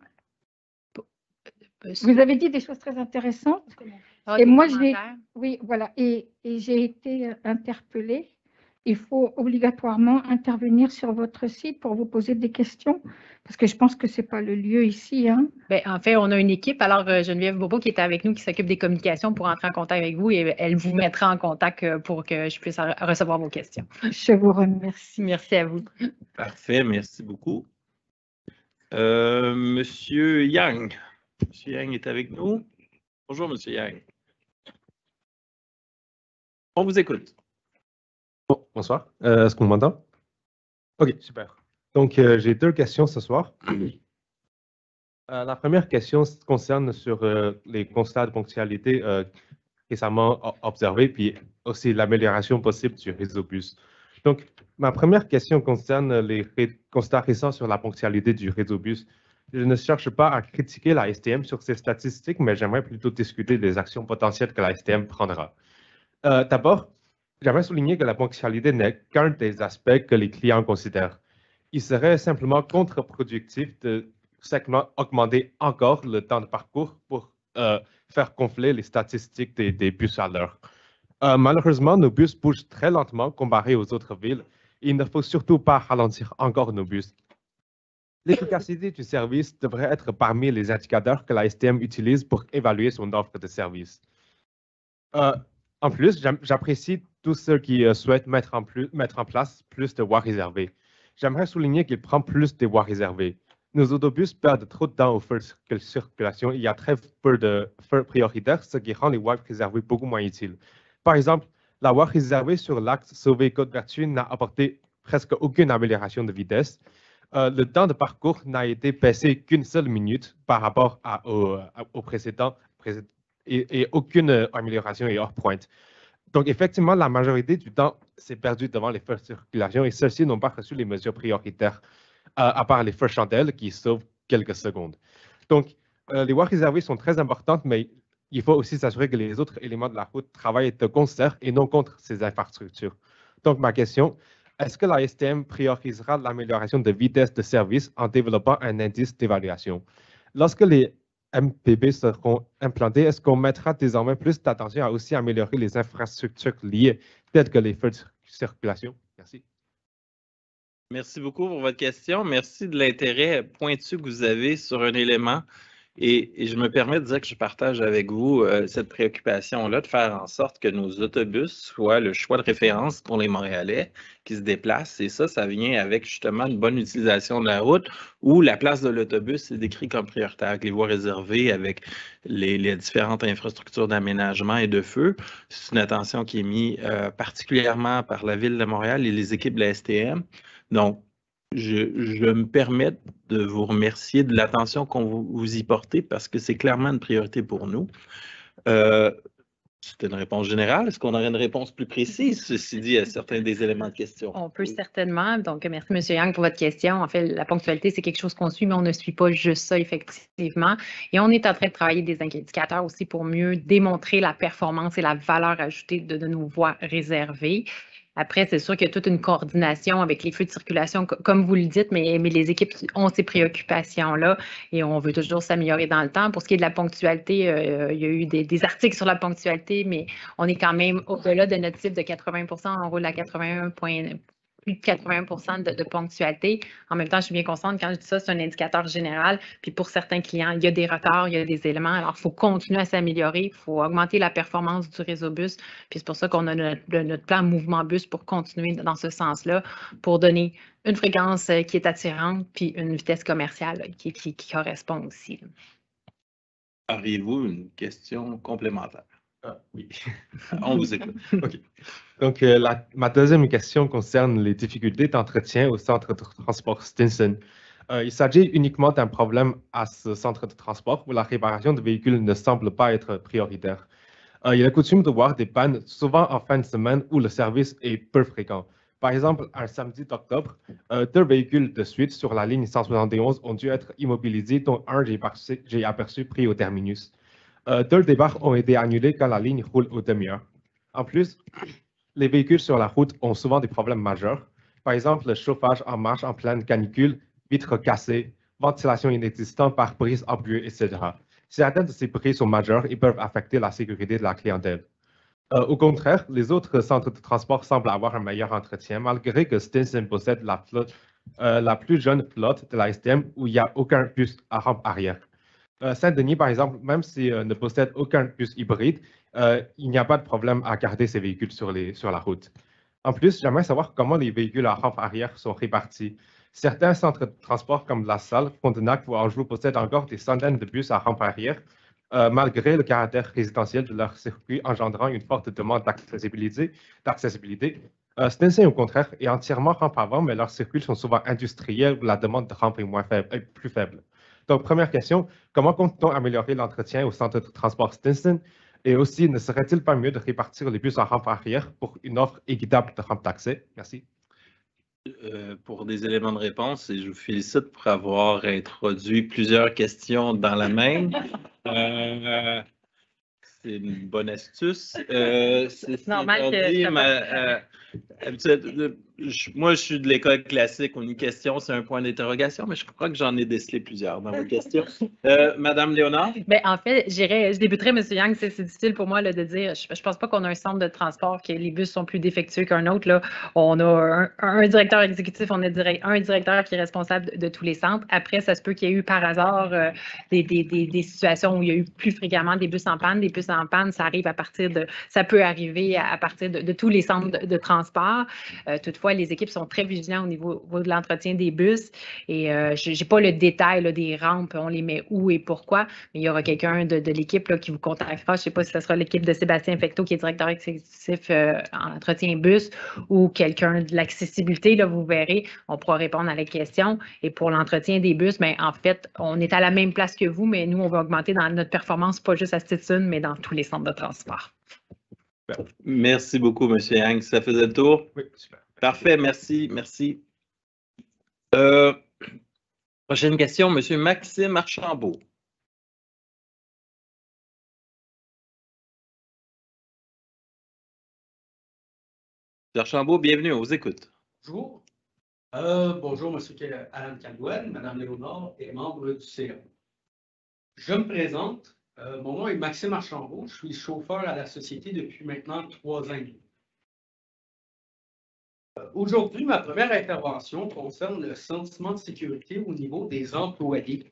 [SPEAKER 12] Vous avez dit des choses très intéressantes. Et moi, j'ai été interpellée. Il faut obligatoirement intervenir sur votre site pour vous poser des questions, parce que je pense que ce n'est pas le lieu ici. Hein.
[SPEAKER 8] En fait, on a une équipe. Alors, Geneviève Bourbeau qui est avec nous, qui s'occupe des communications pour entrer en contact avec vous et elle vous mettra en contact pour que je puisse recevoir vos questions.
[SPEAKER 12] Je vous remercie.
[SPEAKER 8] Merci à vous.
[SPEAKER 1] Parfait, merci beaucoup. Monsieur Yang. Monsieur Yang est avec nous. Bonjour, Monsieur Yang. On vous écoute.
[SPEAKER 13] Bon, bonsoir. Est-ce qu'on m'entend? OK, super. Donc, j'ai deux questions ce soir. La première question concerne sur les constats de ponctualité récemment observés, puis aussi l'amélioration possible du réseau bus. Donc, ma première question concerne les constats récents sur la ponctualité du réseau bus. Je ne cherche pas à critiquer la STM sur ces statistiques, mais j'aimerais plutôt discuter des actions potentielles que la STM prendra. D'abord, j'aimerais souligner que la ponctualité n'est qu'un des aspects que les clients considèrent. Il serait simplement contre-productif de augmenter encore le temps de parcours pour faire gonfler les statistiques des bus à l'heure. Malheureusement, nos bus bougent très lentement comparé aux autres villes. Il ne faut surtout pas ralentir encore nos bus. L'efficacité du service devrait être parmi les indicateurs que la STM utilise pour évaluer son offre de service. En plus, j'apprécie tous ceux qui souhaitent mettre en place plus de voies réservées. J'aimerais souligner qu'il prend plus de voies réservées. Nos autobus perdent trop de temps aux feux de circulation. Il y a très peu de feux prioritaires, ce qui rend les voies réservées beaucoup moins utiles. Par exemple, la voie réservée sur l'axe Sauvé-Côte-Vertu n'a apporté presque aucune amélioration de vitesse. Le temps de parcours n'a été baissé qu'une seule minute par rapport au précédent et aucune amélioration est hors pointe. Donc, effectivement, la majorité du temps s'est perdue devant les feux de circulation et ceux-ci n'ont pas reçu les mesures prioritaires, à part les feux chandelles qui sauvent quelques secondes. Donc, les voies réservées sont très importantes, mais il faut aussi s'assurer que les autres éléments de la route travaillent de concert et non contre ces infrastructures. Donc, ma question, est-ce que la STM priorisera l'amélioration de vitesse de service en développant un indice d'évaluation? Lorsque les MPB seront implantés, est-ce qu'on mettra désormais plus d'attention à aussi améliorer les infrastructures liées, telles que les feux de circulation? Merci.
[SPEAKER 1] Merci beaucoup pour votre question. Merci de l'intérêt pointu que vous avez sur un élément. Et je me permets de dire que je partage avec vous cette préoccupation-là de faire en sorte que nos autobus soient le choix de référence pour les Montréalais qui se déplacent. Et ça vient avec justement une bonne utilisation de la route où la place de l'autobus est décrite comme prioritaire avec les voies réservées, avec les différentes infrastructures d'aménagement et de feu. C'est une attention qui est mise particulièrement par la Ville de Montréal et les équipes de la STM. Donc, je me permets de vous remercier de l'attention qu'on vous y portez parce que c'est clairement une priorité pour nous. C'était une réponse générale. Est-ce qu'on aurait une réponse plus précise, ceci dit, à certains des éléments de question?
[SPEAKER 8] On peut certainement. Donc, merci, M. Yang, pour votre question. En fait, la ponctualité, c'est quelque chose qu'on suit, mais on ne suit pas juste ça, effectivement. Et on est en train de travailler des indicateurs aussi pour mieux démontrer la performance et la valeur ajoutée de nos voies réservées. Après, c'est sûr qu'il y a toute une coordination avec les feux de circulation, comme vous le dites, mais les équipes ont ces préoccupations-là et on veut toujours s'améliorer dans le temps. Pour ce qui est de la ponctualité, il y a eu des articles sur la ponctualité, mais on est quand même au-delà de notre cible de 80 %. On roule à 81 plus de 80 % de ponctualité. En même temps, je suis bien consciente, quand je dis ça, c'est un indicateur général. Puis pour certains clients, il y a des retards, il y a des éléments. Alors, il faut continuer à s'améliorer, il faut augmenter la performance du réseau bus. Puis c'est pour ça qu'on a notre plan mouvement bus pour continuer dans ce sens-là, pour donner une fréquence qui est attirante, puis une vitesse commerciale qui correspond aussi.
[SPEAKER 1] Auriez-vous une question complémentaire?
[SPEAKER 13] Oui.
[SPEAKER 1] On vous écoute.
[SPEAKER 13] OK. Donc, ma deuxième question concerne les difficultés d'entretien au centre de transport Stinson. Il s'agit uniquement d'un problème à ce centre de transport où la réparation de véhicules ne semble pas être prioritaire. Il est coutume de voir des pannes souvent en fin de semaine où le service est peu fréquent. Par exemple, un samedi d'octobre, 2 véhicules de suite sur la ligne 171 ont dû être immobilisés, dont un j'ai aperçu pris au terminus. 2 départs ont été annulés quand la ligne roule aux demi-heures. En plus, les véhicules sur la route ont souvent des problèmes majeurs. Par exemple, le chauffage en marche en pleine canicule, vitres cassées, ventilation inexistante, pare-brise embué, etc. Certains de ces bris sont majeurs et peuvent affecter la sécurité de la clientèle. Au contraire, les autres centres de transport semblent avoir un meilleur entretien, malgré que Stinson possède la plus jeune flotte de la STM où il n'y a aucun bus à rampe arrière. Saint-Denis, par exemple, même s'il ne possède aucun bus hybride, il n'y a pas de problème à garder ces véhicules sur la route. En plus, j'aimerais savoir comment les véhicules à rampe arrière sont répartis. Certains centres de transport comme La Salle, Frontenac ou Anjou possèdent encore des centaines de bus à rampe arrière, malgré le caractère résidentiel de leur circuit engendrant une forte demande d'accessibilité. Stinson, au contraire, est entièrement rampe avant, mais leurs circuits sont souvent industriels où la demande de rampe est plus faible. Donc, première question, comment compte-t-on améliorer l'entretien au centre de transport Stinson? Et aussi, ne serait-il pas mieux de répartir les bus en rampe arrière pour une offre équitable de rampe d'accès? Merci.
[SPEAKER 1] Pour des éléments de réponse, et je vous félicite pour avoir introduit plusieurs questions dans la même. C'est une bonne astuce. C'est
[SPEAKER 8] normal
[SPEAKER 1] moi, je suis de l'école classique. Une question, c'est un point d'interrogation, mais je crois que j'en ai décelé plusieurs dans vos questions. Madame Léonard?
[SPEAKER 8] Bien, en fait, je débuterai, M. Yang. C'est difficile pour moi là, de dire. Je ne pense pas qu'on a un centre de transport que les bus sont plus défectueux qu'un autre. Là. On a un directeur exécutif, on a un directeur qui est responsable de tous les centres. Après, ça se peut qu'il y ait eu par hasard des situations où il y a eu plus fréquemment des bus en panne. Des bus en panne, ça arrive ça peut arriver à partir de tous les centres de transport. Toutefois, les équipes sont très vigilantes au niveau de l'entretien des bus et je n'ai pas le détail là, des rampes, on les met où et pourquoi, mais il y aura quelqu'un de l'équipe là, qui vous contactera. Je ne sais pas si ce sera l'équipe de Sébastien Fecteau qui est directeur exécutif en entretien bus ou quelqu'un de l'accessibilité, là, vous verrez, on pourra répondre à la question. Et pour l'entretien des bus, bien, en fait, on est à la même place que vous, mais nous, on va augmenter dans notre performance, pas juste à Stetson, mais dans tous les centres de transport.
[SPEAKER 1] Merci beaucoup, M. Yang. Ça faisait le tour?
[SPEAKER 13] Oui, super.
[SPEAKER 1] Parfait, merci. Prochaine question, M. Maxime Archambault. M. Archambault, bienvenue, on vous écoute.
[SPEAKER 14] Bonjour. Bonjour, M. Alan Caldwell, Mme Léonard et membres du CA. Je me présente. Mon nom est Maxime Archambault. Je suis chauffeur à la société depuis maintenant 3 ans et demi. Aujourd'hui, ma première intervention concerne le sentiment de sécurité au niveau des employés.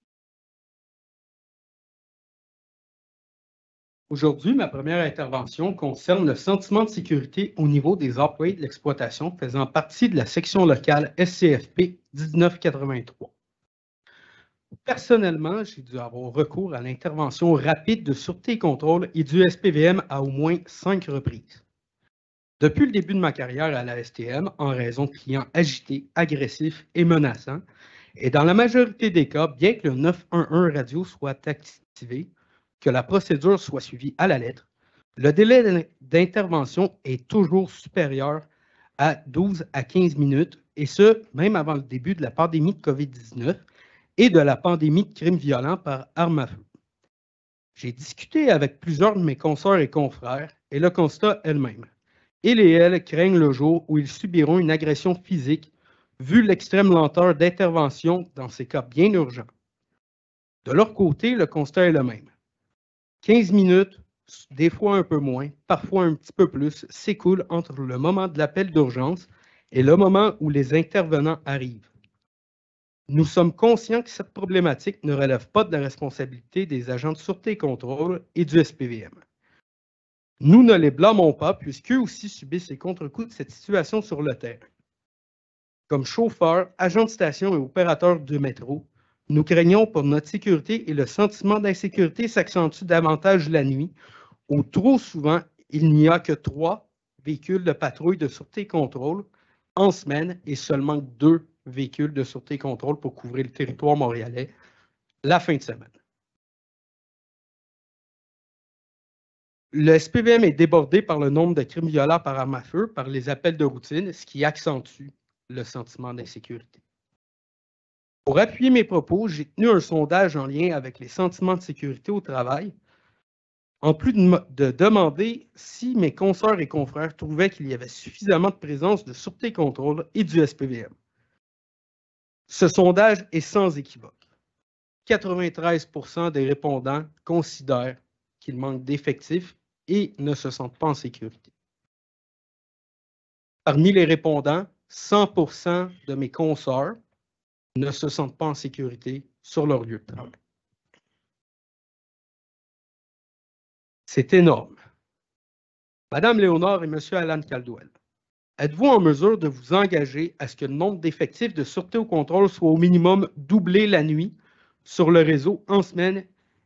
[SPEAKER 14] Aujourd'hui, ma première intervention concerne le sentiment de sécurité au niveau des employés de l'exploitation faisant partie de la section locale SCFP 1983. Personnellement, j'ai dû avoir recours à l'intervention rapide de sûreté et contrôle et du SPVM à au moins 5 reprises. Depuis le début de ma carrière à la STM, en raison de clients agités, agressifs et menaçants, et dans la majorité des cas, bien que le 911 radio soit activé, que la procédure soit suivie à la lettre, le délai d'intervention est toujours supérieur à 12 à 15 minutes, et ce, même avant le début de la pandémie de COVID-19 et de la pandémie de crimes violents par arme à feu. J'ai discuté avec plusieurs de mes consoeurs et confrères, et le constat est le même. Ils et elles craignent le jour où ils subiront une agression physique, vu l'extrême lenteur d'intervention dans ces cas bien urgents. De leur côté, le constat est le même. 15 minutes, des fois un peu moins, parfois un petit peu plus, s'écoulent entre le moment de l'appel d'urgence et le moment où les intervenants arrivent. Nous sommes conscients que cette problématique ne relève pas de la responsabilité des agents de sûreté et contrôle et du SPVM. Nous ne les blâmons pas puisqu'eux aussi subissent les contre-coups de cette situation sur le terrain. Comme chauffeurs, agents de station et opérateurs de métro, nous craignons pour notre sécurité et le sentiment d'insécurité s'accentue davantage la nuit, où trop souvent, il n'y a que 3 véhicules de patrouille de sûreté et contrôle en semaine et seulement 2 véhicules de sûreté et contrôle pour couvrir le territoire montréalais la fin de semaine. Le SPVM est débordé par le nombre de crimes violents par arme à feu, par les appels de routine, ce qui accentue le sentiment d'insécurité. Pour appuyer mes propos, j'ai tenu un sondage en lien avec les sentiments de sécurité au travail, en plus de demander si mes consoeurs et confrères trouvaient qu'il y avait suffisamment de présence de sûreté et contrôle et du SPVM. Ce sondage est sans équivoque. 93% des répondants considèrent qu'il manque d'effectifs et ne se sentent pas en sécurité. Parmi les répondants, 100% de mes consoeurs ne se sentent pas en sécurité sur leur lieu de travail. C'est énorme. Madame Léonard et Monsieur Alan Caldwell, êtes-vous en mesure de vous engager à ce que le nombre d'effectifs de sûreté au contrôle soit au minimum doublé la nuit sur le réseau en semaine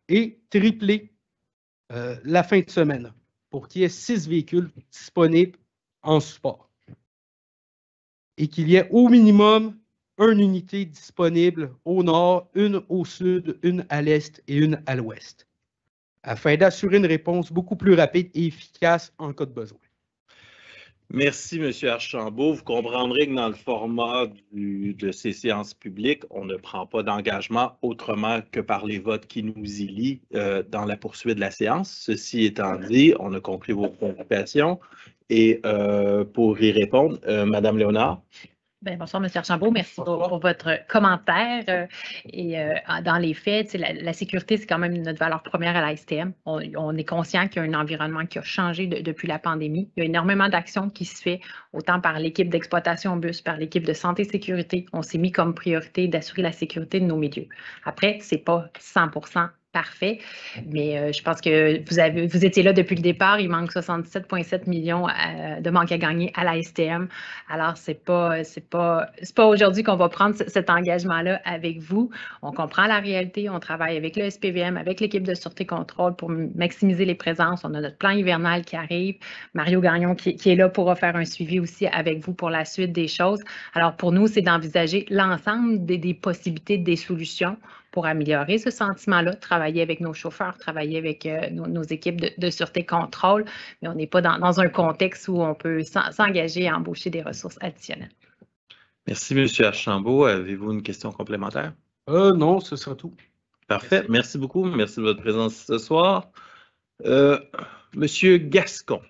[SPEAKER 14] et tripler la fin de semaine pour qu'il y ait 6 véhicules disponibles en support. Et qu'il y ait au minimum une unité disponible au nord, une au sud, une à l'est et une à l'ouest, afin d'assurer une réponse beaucoup plus rapide et efficace en cas de besoin.
[SPEAKER 1] Merci, M. Archambault. Vous comprendrez que dans le format de ces séances publiques, on ne prend pas d'engagement autrement que par les votes qui nous y lient dans la poursuite de la séance. Ceci étant dit, on a compris vos préoccupations et pour y répondre, Mme Léonard.
[SPEAKER 8] Bien, bonsoir, M. Archambault. Merci pour votre commentaire. Dans les faits, la sécurité, c'est quand même notre valeur première à la STM. On est conscient qu'il y a un environnement qui a changé depuis la pandémie. Il y a énormément d'actions qui se fait, autant par l'équipe d'exploitation bus, par l'équipe de santé et sécurité. On s'est mis comme priorité d'assurer la sécurité de nos milieux. Après, ce n'est pas 100% parfait, mais je pense que vous étiez là depuis le départ. Il manque 67,7 millions de manque à gagner à la STM. Alors, c'est pas aujourd'hui qu'on va prendre cet engagement-là avec vous. On comprend la réalité. On travaille avec le SPVM, avec l'équipe de sûreté contrôle pour maximiser les présences. On a notre plan hivernal qui arrive. Mario Gagnon qui est là pour faire un suivi aussi avec vous pour la suite des choses. Alors, pour nous, c'est d'envisager l'ensemble des possibilités, des solutions pour améliorer ce sentiment-là, travailler avec nos chauffeurs, travailler avec nos équipes de sûreté contrôle, mais on n'est pas dans un contexte où on peut s'engager à embaucher des ressources additionnelles.
[SPEAKER 1] Merci, M. Archambault. Avez-vous une question complémentaire?
[SPEAKER 14] Non, ce sera tout.
[SPEAKER 1] Parfait. Merci beaucoup. Merci de votre présence ce soir. Monsieur Gascon.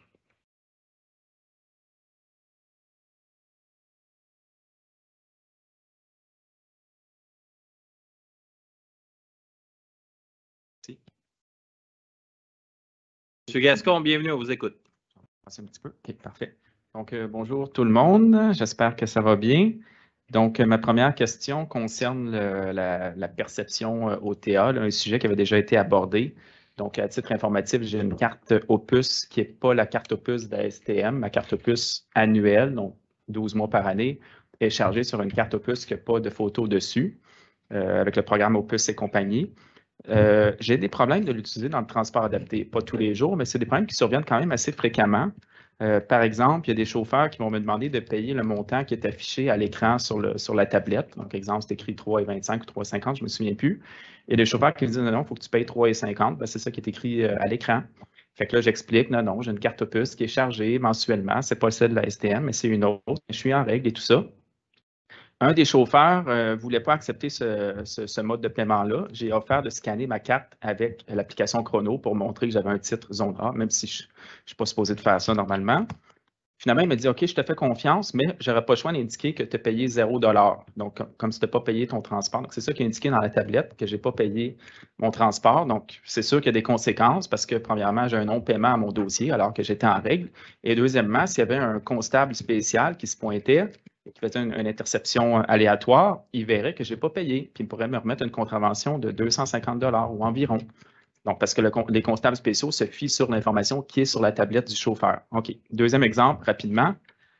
[SPEAKER 1] Monsieur Gascon, bienvenue, on vous écoute.
[SPEAKER 15] Un petit peu. OK, parfait. Donc, bonjour tout le monde. J'espère que ça va bien. Donc, ma première question concerne la perception OTA, un sujet qui avait déjà été abordé. Donc, à titre informatif, j'ai une carte Opus qui n'est pas la carte Opus de la STM. Ma carte Opus annuelle, donc 12 mois par année, est chargée sur une carte Opus qui n'a pas de photo dessus, avec le programme Opus et compagnie. J'ai des problèmes de l'utiliser dans le transport adapté, pas tous les jours, mais c'est des problèmes qui surviennent quand même assez fréquemment. Par exemple, il y a des chauffeurs qui vont me demander de payer le montant qui est affiché à l'écran sur la tablette. Donc, exemple, c'est écrit 3,25 ou 3,50, je ne me souviens plus. Il y a des chauffeurs qui me disent non, il faut que tu payes 3,50. Ben, c'est ça qui est écrit à l'écran. Fait que là, j'explique, non, j'ai une carte Opus qui est chargée mensuellement. Ce n'est pas celle de la STM, mais c'est une autre. Je suis en règle et tout ça. Un des chauffeurs ne voulait pas accepter ce mode de paiement-là. J'ai offert de scanner ma carte avec l'application Chrono pour montrer que j'avais un titre zone A, même si je ne suis pas supposé de faire ça normalement. Finalement, il m'a dit, OK, je te fais confiance, mais je n'aurai pas le choix d'indiquer que tu as payé 0 $. Donc, comme si tu n'as pas payé ton transport. Donc, c'est ça qui est indiqué dans la tablette, que je n'ai pas payé mon transport. Donc, c'est sûr qu'il y a des conséquences parce que, premièrement, j'ai un non-paiement à mon dossier alors que j'étais en règle. Et deuxièmement, s'il y avait un constable spécial qui se pointait, qui faisait une interception aléatoire, il verrait que je n'ai pas payé, puis il pourrait me remettre une contravention de 250 $ ou environ. Donc, parce que les constables spéciaux se fient sur l'information qui est sur la tablette du chauffeur. OK. Deuxième exemple, rapidement.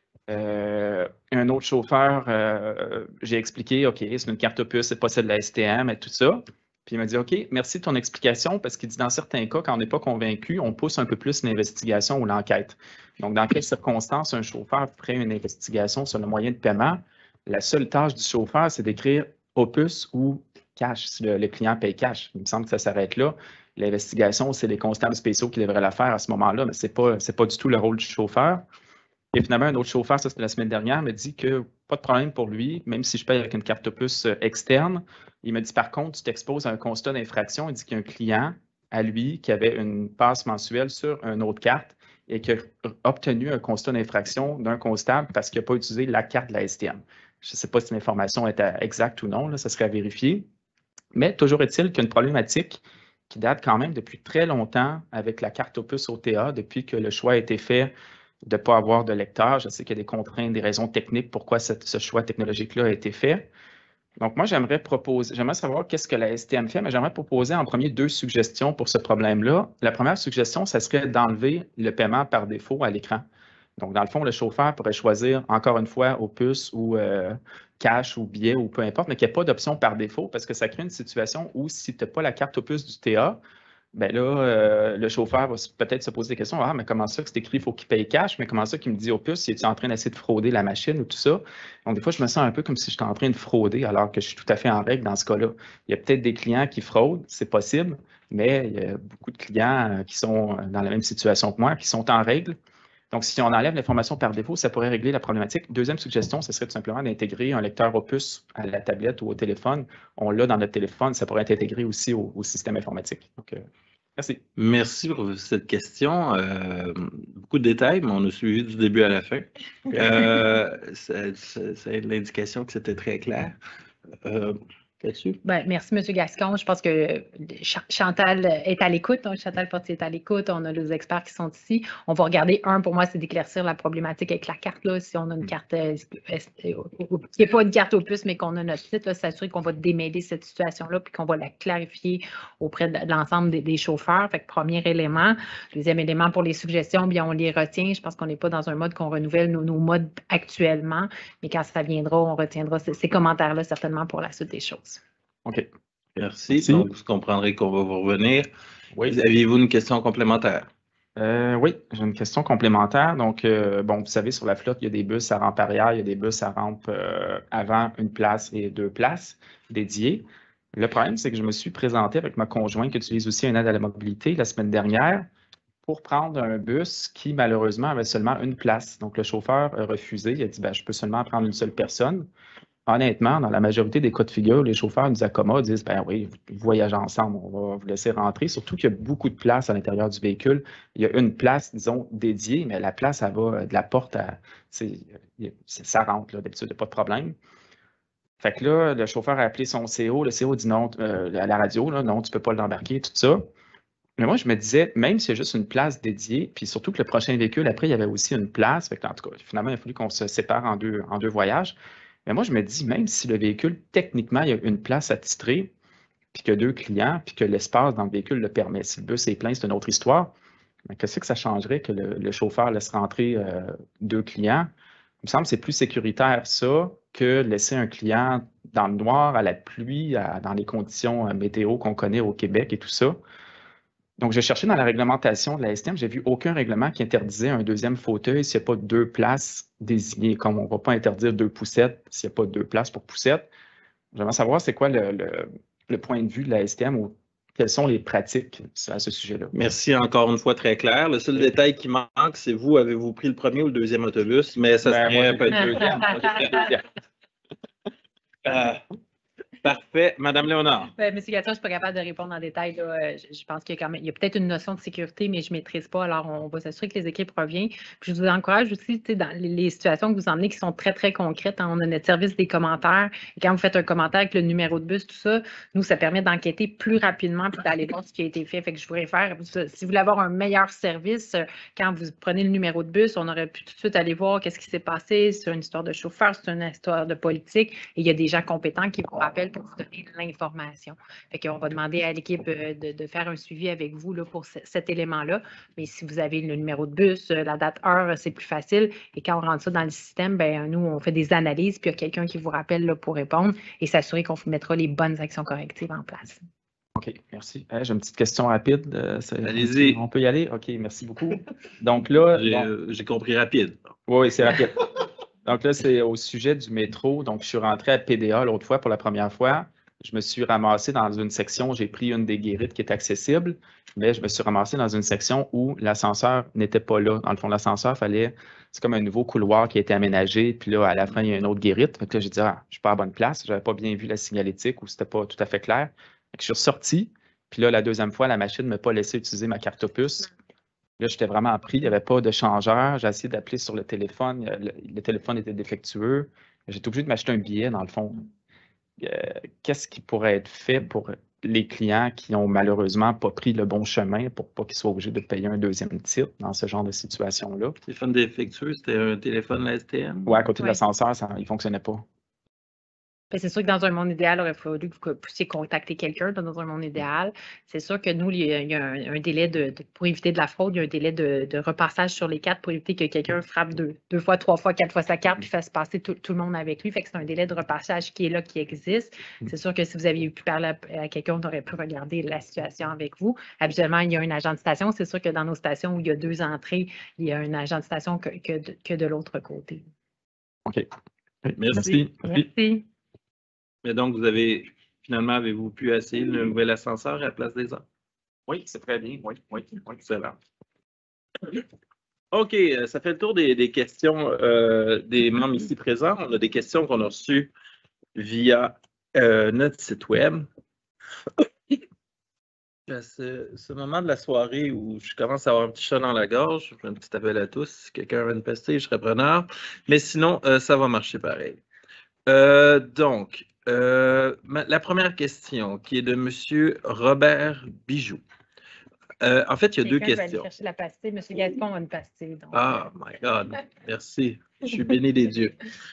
[SPEAKER 15] Un autre chauffeur, j'ai expliqué, OK, c'est une carte Opus, c'est pas celle de la STM et tout ça. Puis il m'a dit, OK, merci de ton explication, parce qu'il dit dans certains cas, quand on n'est pas convaincu, on pousse un peu plus l'investigation ou l'enquête. Donc, dans quelles circonstances un chauffeur ferait une investigation sur le moyen de paiement? La seule tâche du chauffeur, c'est d'écrire Opus ou cash, si le client paye cash. Il me semble que ça s'arrête là. L'investigation, c'est les constables spéciaux qui devraient la faire à ce moment-là, mais ce n'est pas du tout le rôle du chauffeur. Et finalement, un autre chauffeur, ça c'était la semaine dernière, me dit que pas de problème pour lui, même si je paye avec une carte Opus externe. Il me dit par contre, tu t'exposes à un constat d'infraction. Il dit qu'il y a un client à lui qui avait une passe mensuelle sur une autre carte et qui a obtenu un constat d'infraction d'un constable parce qu'il n'a pas utilisé la carte de la STM. Je ne sais pas si l'information est exacte ou non, là, ça serait à vérifier. Mais toujours est-il qu'il y a une problématique qui date quand même depuis très longtemps avec la carte Opus OTA, depuis que le choix a été fait de ne pas avoir de lecteur. Je sais qu'il y a des contraintes, des raisons techniques pourquoi ce choix technologique-là a été fait. Donc, moi, j'aimerais savoir qu'est-ce que la STM fait, mais j'aimerais proposer en premier 2 suggestions pour ce problème-là. La première suggestion, ça serait d'enlever le paiement par défaut à l'écran. Donc, dans le fond, le chauffeur pourrait choisir, encore une fois, opus ou cash ou billet ou peu importe, mais qu'il n'y ait pas d'option par défaut parce que ça crée une situation où si tu n'as pas la carte opus du TA, ben là, le chauffeur va peut-être se poser des questions. Ah, mais comment ça que c'est écrit, il faut qu'il paye cash, mais comment ça qu'il me dit opus, si tu es en train d'essayer de frauder la machine ou tout ça? Donc, des fois, je me sens un peu comme si j'étais en train de frauder alors que je suis tout à fait en règle dans ce cas-là. Il y a peut-être des clients qui fraudent, c'est possible, mais il y a beaucoup de clients qui sont dans la même situation que moi, qui sont en règle. Donc, si on enlève l'information par défaut, ça pourrait régler la problématique. Deuxième suggestion, ce serait tout simplement d'intégrer un lecteur opus à la tablette ou au téléphone. On l'a dans notre téléphone, ça pourrait être intégré aussi au système informatique. Donc, merci.
[SPEAKER 1] Merci pour cette question. Beaucoup de détails, mais on a suivi du début à la fin. C'est l'indication que c'était très clair.
[SPEAKER 8] Ben, merci, M. Gascon. Je pense que Chantal est à l'écoute. Chantal Fortier est à l'écoute. On a les experts qui sont ici. On va regarder. Pour moi, c'est d'éclaircir la problématique avec la carte. Là. Si on a une carte qui n'est pas une carte opus, mais qu'on a notre site, s'assurer qu'on va démêler cette situation-là puis qu'on va la clarifier auprès de l'ensemble des chauffeurs. Fait que premier élément. Deuxième élément, pour les suggestions, bien, on les retient. Je pense qu'on n'est pas dans un mode qu'on renouvelle nos modes actuellement, mais quand ça viendra, on retiendra ces commentaires-là certainement pour la suite des choses.
[SPEAKER 15] OK.
[SPEAKER 1] Merci. Donc, vous comprendrez qu'on va vous revenir.
[SPEAKER 15] Oui.
[SPEAKER 1] Aviez-vous une question complémentaire?
[SPEAKER 15] Oui, j'ai une question complémentaire. Donc, bon, vous savez, sur la flotte, il y a des bus à rampe arrière, il y a des bus à rampe avant une place et 2 places dédiées. Le problème, c'est que je me suis présenté avec ma conjointe qui utilise aussi une aide à la mobilité la semaine dernière pour prendre un bus qui, malheureusement, avait seulement une place. Donc, le chauffeur a refusé. Il a dit, je peux seulement prendre une seule personne. Honnêtement, dans la majorité des cas de figure, les chauffeurs nous accommodent, disent, oui, vous voyagez ensemble, on va vous laisser rentrer, surtout qu'il y a beaucoup de place à l'intérieur du véhicule. Il y a une place, disons, dédiée, mais la place, elle va de la porte à... ça rentre, d'habitude, il n'y a pas de problème. Fait que là, le chauffeur a appelé son CO, le CO dit non, à la radio, là, non, tu ne peux pas l'embarquer, tout ça. Mais moi, je me disais, même s'il y a juste une place dédiée, puis surtout que le prochain véhicule, après, il y avait aussi une place, fait que, en tout cas, finalement, il a fallu qu'on se sépare en deux voyages. Mais moi, je me dis, même si le véhicule, techniquement, il y a une place attitrée, puis qu'il y a 2 clients, puis que l'espace dans le véhicule le permet. Si le bus est plein, c'est une autre histoire. Mais qu'est-ce que ça changerait que le chauffeur laisse rentrer 2 clients? Il me semble que c'est plus sécuritaire, ça, que laisser un client dans le noir, à la pluie, dans les conditions météo qu'on connaît au Québec et tout ça. Donc, j'ai cherché dans la réglementation de la STM, j'ai vu aucun règlement qui interdisait un deuxième fauteuil s'il n'y a pas 2 places désignées, comme on ne va pas interdire 2 poussettes s'il n'y a pas 2 places pour poussettes. J'aimerais savoir c'est quoi le point de vue de la STM ou quelles sont les pratiques à ce sujet-là.
[SPEAKER 1] Merci encore une fois, très clair. Le seul détail qui manque, c'est vous, avez-vous pris le premier ou le deuxième autobus? Mais ça serait
[SPEAKER 15] peut être deuxième.
[SPEAKER 1] Parfait. Madame Léonard.
[SPEAKER 8] Monsieur Gatton, je ne suis pas capable de répondre en détail. Là. Je pense qu'il y a peut-être une notion de sécurité, mais je ne maîtrise pas. Alors, on va s'assurer que les équipes reviennent. Puis, je vous encourage aussi, dans les situations que vous emmenez qui sont très, très concrètes. On a notre service des commentaires. Et quand vous faites un commentaire avec le numéro de bus, tout ça, nous, ça permet d'enquêter plus rapidement puis d'aller voir ce qui a été fait. Fait que je vous réfère, si vous voulez avoir un meilleur service, quand vous prenez le numéro de bus, on aurait pu tout de suite aller voir qu'est-ce qui s'est passé. C'est une histoire de chauffeur, c'est une histoire de politique. Et il y a des gens compétents qui vous rappellent pour vous donner de l'information. Fait qu'on va demander à l'équipe de faire un suivi avec vous là, pour cet élément-là. Mais si vous avez le numéro de bus, la date, heure, c'est plus facile. Et quand on rentre ça dans le système, nous, on fait des analyses, puis il y a quelqu'un qui vous rappelle là, pour répondre et s'assurer qu'on vous mettra les bonnes actions correctives en place.
[SPEAKER 15] OK, merci. J'ai une petite question rapide.
[SPEAKER 1] Allez-y.
[SPEAKER 15] On peut y aller? OK, merci beaucoup. Donc là...
[SPEAKER 1] J'ai compris rapide.
[SPEAKER 15] Oui, c'est rapide. Donc là, c'est au sujet du métro. Donc, je suis rentré à PDA l'autre fois pour la première fois. Je me suis ramassé dans une section, j'ai pris une des guérites qui est accessible, mais je me suis ramassé dans une section où l'ascenseur n'était pas là. Dans le fond, l'ascenseur, c'est comme un nouveau couloir qui a été aménagé, puis là, à la fin, il y a une autre guérite. Donc là, j'ai dit, je ne suis pas à la bonne place, je n'avais pas bien vu la signalétique ou c'était pas tout à fait clair. Donc, je suis ressorti, puis là, la deuxième fois, la machine ne m'a pas laissé utiliser ma carte opus. Là, j'étais vraiment pris, il n'y avait pas de changeur. J'ai essayé d'appeler sur le téléphone, le téléphone était défectueux. J'étais obligé de m'acheter un billet, dans le fond. Qu'est-ce qui pourrait être fait pour les clients qui n'ont malheureusement pas pris le bon chemin pour pas qu'ils soient obligés de payer un deuxième titre dans ce genre de situation-là?
[SPEAKER 1] Téléphone défectueux, c'était un téléphone la STM?
[SPEAKER 15] Oui, à côté de l'ascenseur, il ne fonctionnait pas.
[SPEAKER 8] C'est sûr que dans un monde idéal, il aurait fallu que vous puissiez contacter quelqu'un dans un monde idéal. C'est sûr que nous, il y a un délai pour éviter de la fraude, il y a un délai de repassage sur les cartes pour éviter que quelqu'un frappe deux fois, 3 fois, 4 fois sa carte puis fasse passer tout le monde avec lui. Fait que c'est un délai de repassage qui est là, qui existe. C'est sûr que si vous aviez pu parler à quelqu'un, on aurait pu regarder la situation avec vous. Habituellement, il y a un agent de station. C'est sûr que dans nos stations où il y a 2 entrées, il y a un agent de station que de l'autre côté.
[SPEAKER 15] OK.
[SPEAKER 1] Merci.
[SPEAKER 8] Merci.
[SPEAKER 1] Mais donc, finalement, avez-vous pu essayer le nouvel ascenseur à la place des autres?
[SPEAKER 15] Oui, c'est très bien. Oui.
[SPEAKER 1] Excellent. OK, ça fait le tour des questions des membres ici présents. On a des questions qu'on a reçues via notre site web. À ce moment de la soirée où je commence à avoir un petit chat dans la gorge, je fais un petit appel à tous. Si quelqu'un veut me pester, je serais preneur. Mais sinon, ça va marcher pareil. Donc, la première question qui est de M. Robert Bijoux. En fait, il y a 2 questions.
[SPEAKER 8] Quelqu'un va aller chercher la pastille. M. Gascon a une pastille. Donc,
[SPEAKER 1] Ah, my God. Merci. Je suis béni des dieux.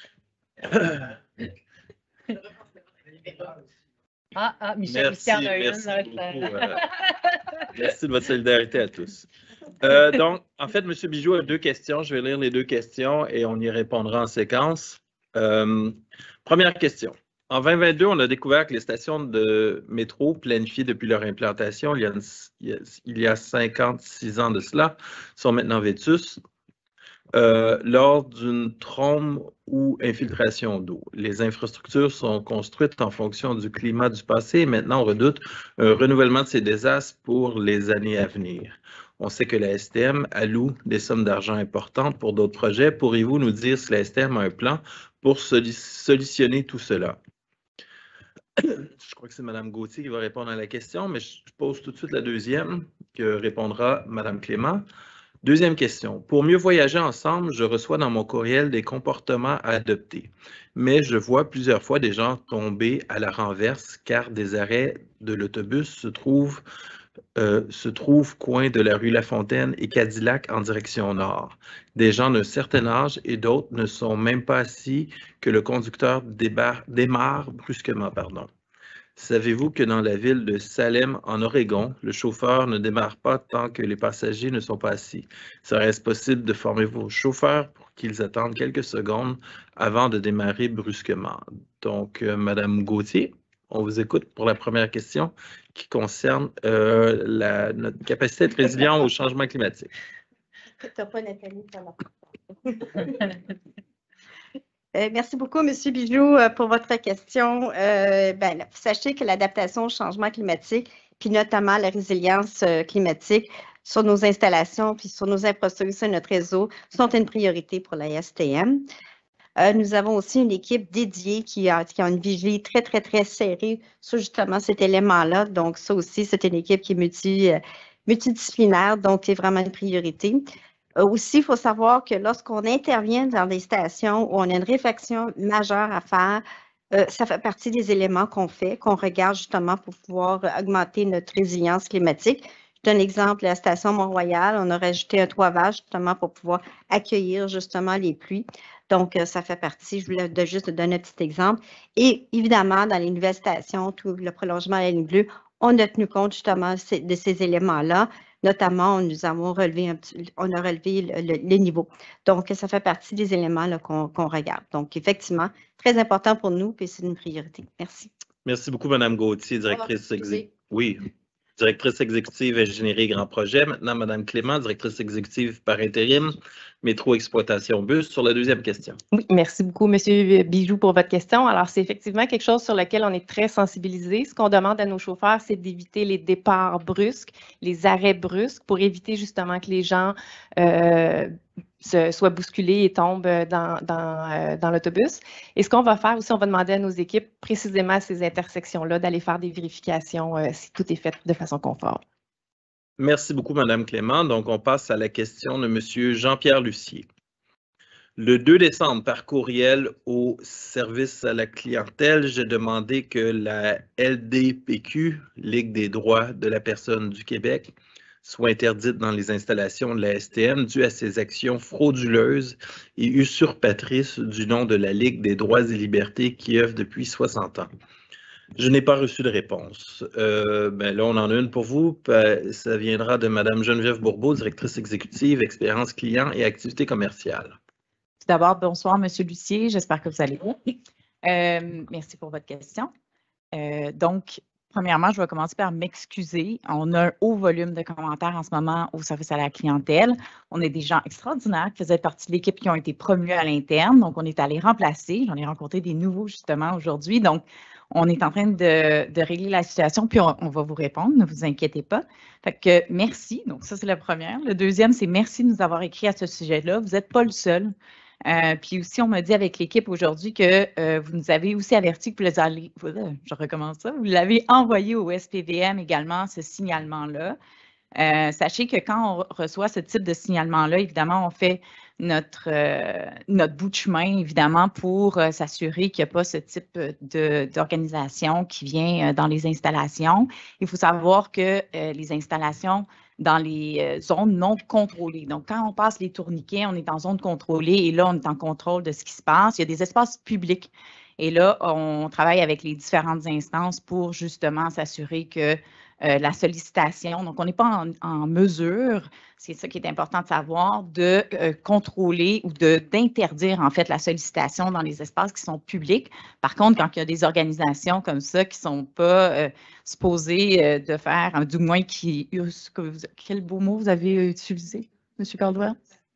[SPEAKER 8] Michel aussi en a une.
[SPEAKER 1] Merci de votre solidarité à tous. Donc, en fait, M. Bijoux a 2 questions. Je vais lire les 2 questions et on y répondra en séquence. Première question. En 2022, on a découvert que les stations de métro planifiées depuis leur implantation, il y a 56 ans de cela, sont maintenant vétustes lors d'une trombe ou infiltration d'eau. Les infrastructures sont construites en fonction du climat du passé et maintenant on redoute un renouvellement de ces désastres pour les années à venir. On sait que la STM alloue des sommes d'argent importantes pour d'autres projets. Pourriez-vous nous dire si la STM a un plan pour solutionner tout cela? Je crois que c'est Mme Gauthier qui va répondre à la question, mais je pose tout de suite la deuxième que répondra Mme Clément. Deuxième question. Pour mieux voyager ensemble, je reçois dans mon courriel des comportements à adopter, mais je vois plusieurs fois des gens tomber à la renverse car des arrêts de l'autobus se trouvent coin de la rue Lafontaine et Cadillac en direction nord. Des gens d'un certain âge et d'autres ne sont même pas assis que le conducteur démarre brusquement. Savez-vous que dans la ville de Salem, en Oregon, le chauffeur ne démarre pas tant que les passagers ne sont pas assis? Serait-ce possible de former vos chauffeurs pour qu'ils attendent quelques secondes avant de démarrer brusquement? Donc, Mme Gauthier, on vous écoute pour la première question qui concerne notre capacité à être résilient au changement climatique.
[SPEAKER 16] Tu n'as pas Nathalie, ça va. Merci beaucoup, M. Bijoux, pour votre question. Sachez que l'adaptation au changement climatique, puis notamment la résilience climatique sur nos installations, puis sur nos infrastructures, sur notre réseau, sont une priorité pour la STM. Nous avons aussi une équipe dédiée qui a une vigie très, très, très serrée sur justement cet élément-là. Donc, ça aussi, c'est une équipe qui est multidisciplinaire, donc qui est vraiment une priorité. Aussi, il faut savoir que lorsqu'on intervient dans des stations où on a une réflexion majeure à faire, ça fait partie des éléments qu'on regarde justement pour pouvoir augmenter notre résilience climatique. Je donne l'exemple de la station Mont-Royal. On a rajouté un toit-vache justement pour pouvoir accueillir justement les pluies. Donc, ça fait partie, je voulais juste donner un petit exemple. Et évidemment, dans les nouvelles stations, tout le prolongement de la ligne bleue, on a tenu compte justement de ces éléments-là. Notamment, nous avons relevé les niveaux. Donc, ça fait partie des éléments qu'on regarde. Donc, effectivement, très important pour nous, puis c'est une priorité. Merci.
[SPEAKER 1] Merci beaucoup, Mme Gauthier, directrice exécutive ingénierie grand projet. Maintenant, Mme Clément, directrice exécutive par intérim, métro exploitation bus, sur la deuxième question.
[SPEAKER 17] Oui, merci beaucoup, M. Bijoux, pour votre question. Alors, c'est effectivement quelque chose sur lequel on est très sensibilisé. Ce qu'on demande à nos chauffeurs, c'est d'éviter les départs brusques, les arrêts brusques, pour éviter justement que les gens soient bousculés et tombent dans l'autobus. Et ce qu'on va faire aussi, on va demander à nos équipes, précisément à ces intersections-là, d'aller faire des vérifications si tout est fait de façon conforme.
[SPEAKER 1] Merci beaucoup, Mme Clément. Donc, on passe à la question de M. Jean-Pierre Lucier. Le 2 décembre, par courriel au service à la clientèle, j'ai demandé que la LDPQ, Ligue des droits de la personne du Québec, soit interdite dans les installations de la STM due à ses actions frauduleuses et usurpatrices du nom de la Ligue des droits et libertés qui œuvre depuis 60 ans. Je n'ai pas reçu de réponse. Là, on en a une pour vous. Ça viendra de Mme Geneviève Bourbeau, directrice exécutive, expérience client et activité commerciale.
[SPEAKER 18] Tout d'abord, bonsoir, M. Lucier. J'espère que vous allez bien. Merci pour votre question. Donc, premièrement, je vais commencer par m'excuser. On a un haut volume de commentaires en ce moment au service à la clientèle. On a des gens extraordinaires qui faisaient partie de l'équipe qui ont été promus à l'interne. Donc, on est allé remplacer. J'en ai rencontré des nouveaux justement aujourd'hui. Donc, on est en train de régler la situation, puis on va vous répondre, ne vous inquiétez pas. Fait que merci. Donc, ça, c'est la première. Le deuxième, c'est merci de nous avoir écrit à ce sujet-là. Vous n'êtes pas le seul. Puis aussi, on m'a dit avec l'équipe aujourd'hui que vous nous avez aussi averti que vous les allez, je recommence ça, vous l'avez envoyé au SPVM également, ce signalement-là. Sachez que quand on reçoit ce type de signalement-là, évidemment, on fait notre bout de chemin, évidemment, pour s'assurer qu'il n'y a pas ce type d'organisation qui vient dans les installations. Il faut savoir que les installations dans les zones non contrôlées. Donc, quand on passe les tourniquets, on est en zone contrôlée et là, on est en contrôle de ce qui se passe. Il y a des espaces publics. Et là, on travaille avec les différentes instances pour justement s'assurer que la sollicitation, donc on n'est pas en mesure, c'est ça qui est important de savoir, de contrôler ou d'interdire en fait la sollicitation dans les espaces qui sont publics. Par contre, quand il y a des organisations comme ça qui ne sont pas supposées de faire, du moins quel beau mot vous avez utilisé, M. Caldwell?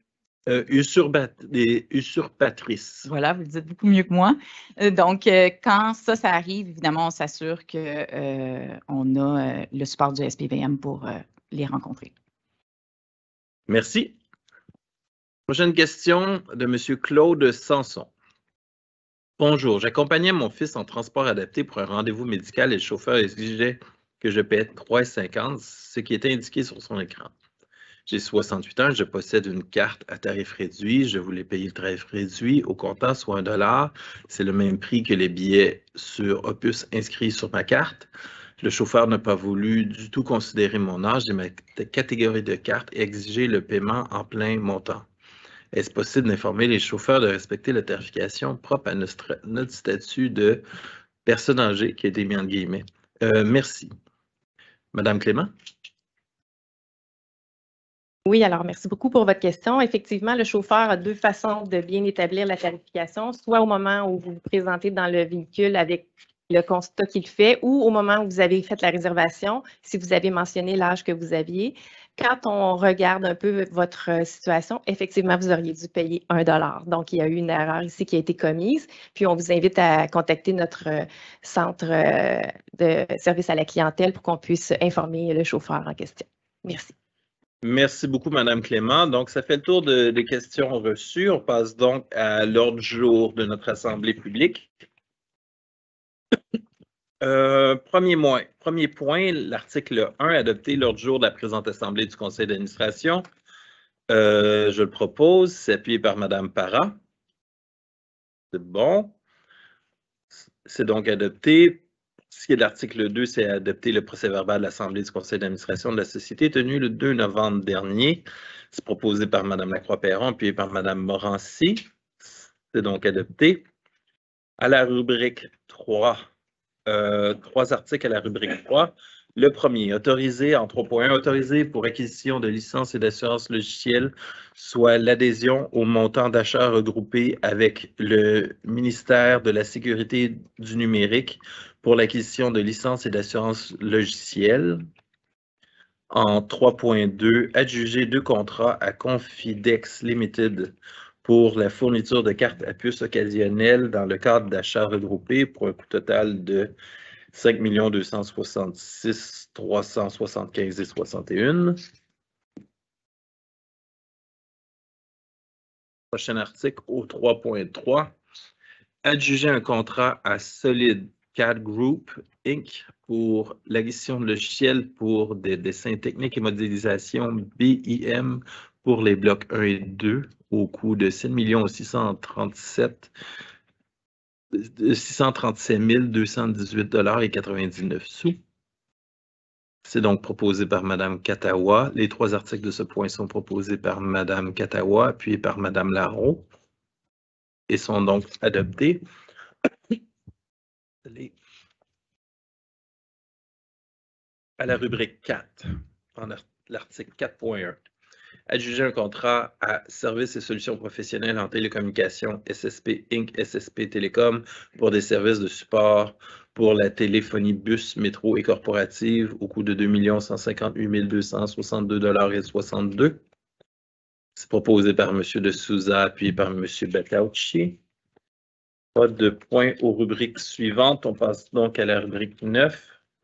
[SPEAKER 1] Usurpatrice.
[SPEAKER 18] Voilà, vous le dites beaucoup mieux que moi. Donc, quand ça arrive, évidemment, on s'assure qu'on a le support du SPVM pour les rencontrer.
[SPEAKER 1] Merci. Prochaine question de M. Claude Sanson. Bonjour, j'accompagnais mon fils en transport adapté pour un rendez-vous médical et le chauffeur exigeait que je paie 3,50 $, ce qui était indiqué sur son écran. J'ai 68 ans, je possède une carte à tarif réduit. Je voulais payer le tarif réduit au comptant, soit 1 $. C'est le même prix que les billets sur Opus inscrits sur ma carte. Le chauffeur n'a pas voulu du tout considérer mon âge et ma catégorie de carte et exiger le paiement en plein montant. Est-ce possible d'informer les chauffeurs de respecter la tarification propre à notre statut de personne âgée qui a été mis en guillemets? Merci. Madame Clément?
[SPEAKER 17] Oui, alors merci beaucoup pour votre question. Effectivement, le chauffeur a deux façons de bien établir la tarification, soit au moment où vous vous présentez dans le véhicule avec le constat qu'il fait ou au moment où vous avez fait la réservation, si vous avez mentionné l'âge que vous aviez. Quand on regarde un peu votre situation, effectivement, vous auriez dû payer 1 $. Donc, il y a eu une erreur ici qui a été commise. Puis, on vous invite à contacter notre centre de service à la clientèle pour qu'on puisse informer le chauffeur en question. Merci.
[SPEAKER 1] Merci beaucoup, Madame Clément. Donc, ça fait le tour des questions reçues. On passe donc à l'ordre du jour de notre Assemblée publique. Premier point, l'article 1, adopté l'ordre du jour de la présente Assemblée du Conseil d'administration. Je le propose, c'est appuyé par Madame Parra. C'est bon. C'est donc adopté. Ce qui est de l'article 2, c'est adopter le procès-verbal de l'Assemblée du Conseil d'administration de la Société tenu le 2 novembre dernier. C'est proposé par Mme Lacroix-Perron puis par Mme Morancy. C'est donc adopté. À la rubrique 3, 3 articles à la rubrique 3. Le premier, autorisé en 3.1, autorisé pour acquisition de licences et d'assurance logicielle, soit l'adhésion au montant d'achat regroupé avec le ministère de la Sécurité du numérique pour l'acquisition de licences et d'assurance logicielle. En 3.2, adjuger 2 contrats à Confidex Limited pour la fourniture de cartes à puce occasionnelles dans le cadre d'achats regroupés pour un coût total de 5 266 375 et 61. Prochain article au 3.3. Adjuger un contrat à Solid CAD Group Inc. pour l'acquisition de logiciels pour des dessins techniques et modélisation BIM pour les blocs 1 et 2 au coût de 7 637 218,99 $. C'est donc proposé par Mme Katawa. Les 3 articles de ce point sont proposés par Mme Katawa, appuyés par Mme Larreau, et sont donc adoptés. À la rubrique 4, en l'article 4.1. Adjuger un contrat à Services et solutions professionnelles en télécommunications SSP Inc. SSP Télécom pour des services de support pour la téléphonie bus, métro et corporative au coût de 2 158 262,62 $. C'est proposé par M. de Souza, appuyé par M. Battaucci. Pas de point aux rubriques suivantes. On passe donc à la rubrique 9.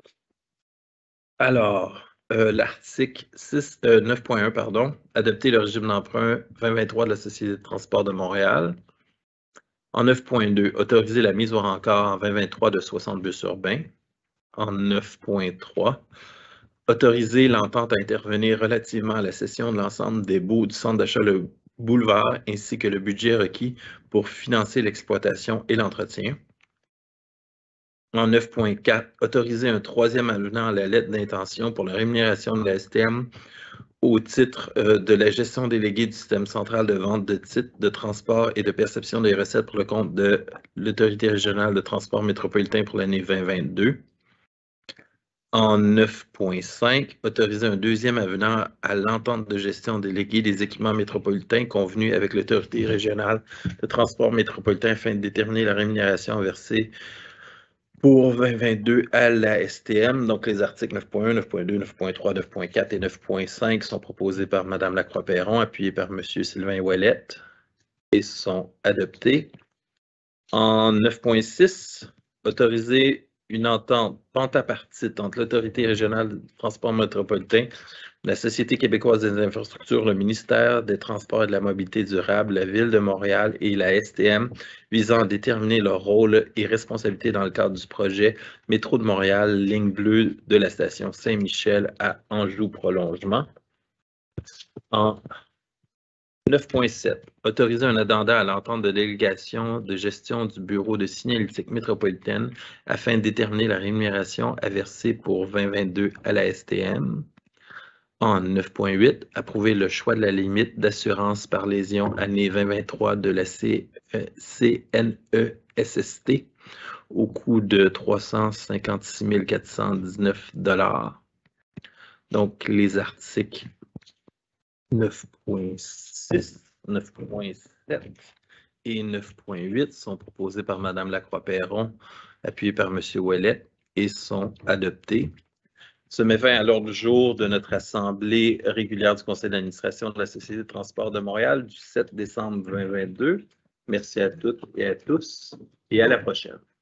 [SPEAKER 1] Alors, l'article 9.1, pardon, adopter le régime d'emprunt 2023 de la Société de transport de Montréal. En 9.2, autoriser la mise au rencard en 2023 de 60 bus urbains. En 9.3, autoriser l'entente à intervenir relativement à la cession de l'ensemble des baux du centre d'achat Le Boulevard ainsi que le budget requis pour financer l'exploitation et l'entretien. En 9.4, autoriser un 3e avenant à la lettre d'intention pour la rémunération de la STM au titre de la gestion déléguée du système central de vente de titres de transport et de perception des recettes pour le compte de l'Autorité régionale de transport métropolitain pour l'année 2022. En 9.5, autoriser un 2e avenant à l'entente de gestion déléguée des équipements métropolitains convenue avec l'Autorité régionale de transport métropolitain afin de déterminer la rémunération versée pour 2022 à la STM. Donc, les articles 9.1, 9.2, 9.3, 9.4 et 9.5 sont proposés par Mme Lacroix-Perron, appuyés par M. Sylvain Ouellette et sont adoptés. En 9.6, autoriser une entente pentapartite entre l'Autorité régionale de transport métropolitain, la Société québécoise des infrastructures, le ministère des Transports et de la Mobilité durable, la Ville de Montréal et la STM visant à déterminer leur rôle et responsabilité dans le cadre du projet Métro de Montréal, ligne bleue de la station Saint-Michel à Anjou prolongement. En 9.7, autoriser un addenda à l'entente de délégation de gestion du Bureau de signalétique métropolitaine afin de déterminer la rémunération à verser pour 2022 à la STM. En 9.8, approuver le choix de la limite d'assurance par lésion année 2023 de la CNESST au coût de 356 419 $. Donc, les articles 9.6, 9.7 et 9.8 sont proposés par Mme Lacroix-Perron, appuyés par M. Ouellet, et sont adoptés. Se met fin à l'ordre du jour de notre assemblée régulière du Conseil d'administration de la Société de transport de Montréal du 7 décembre 2022. Merci à toutes et à tous et à la prochaine.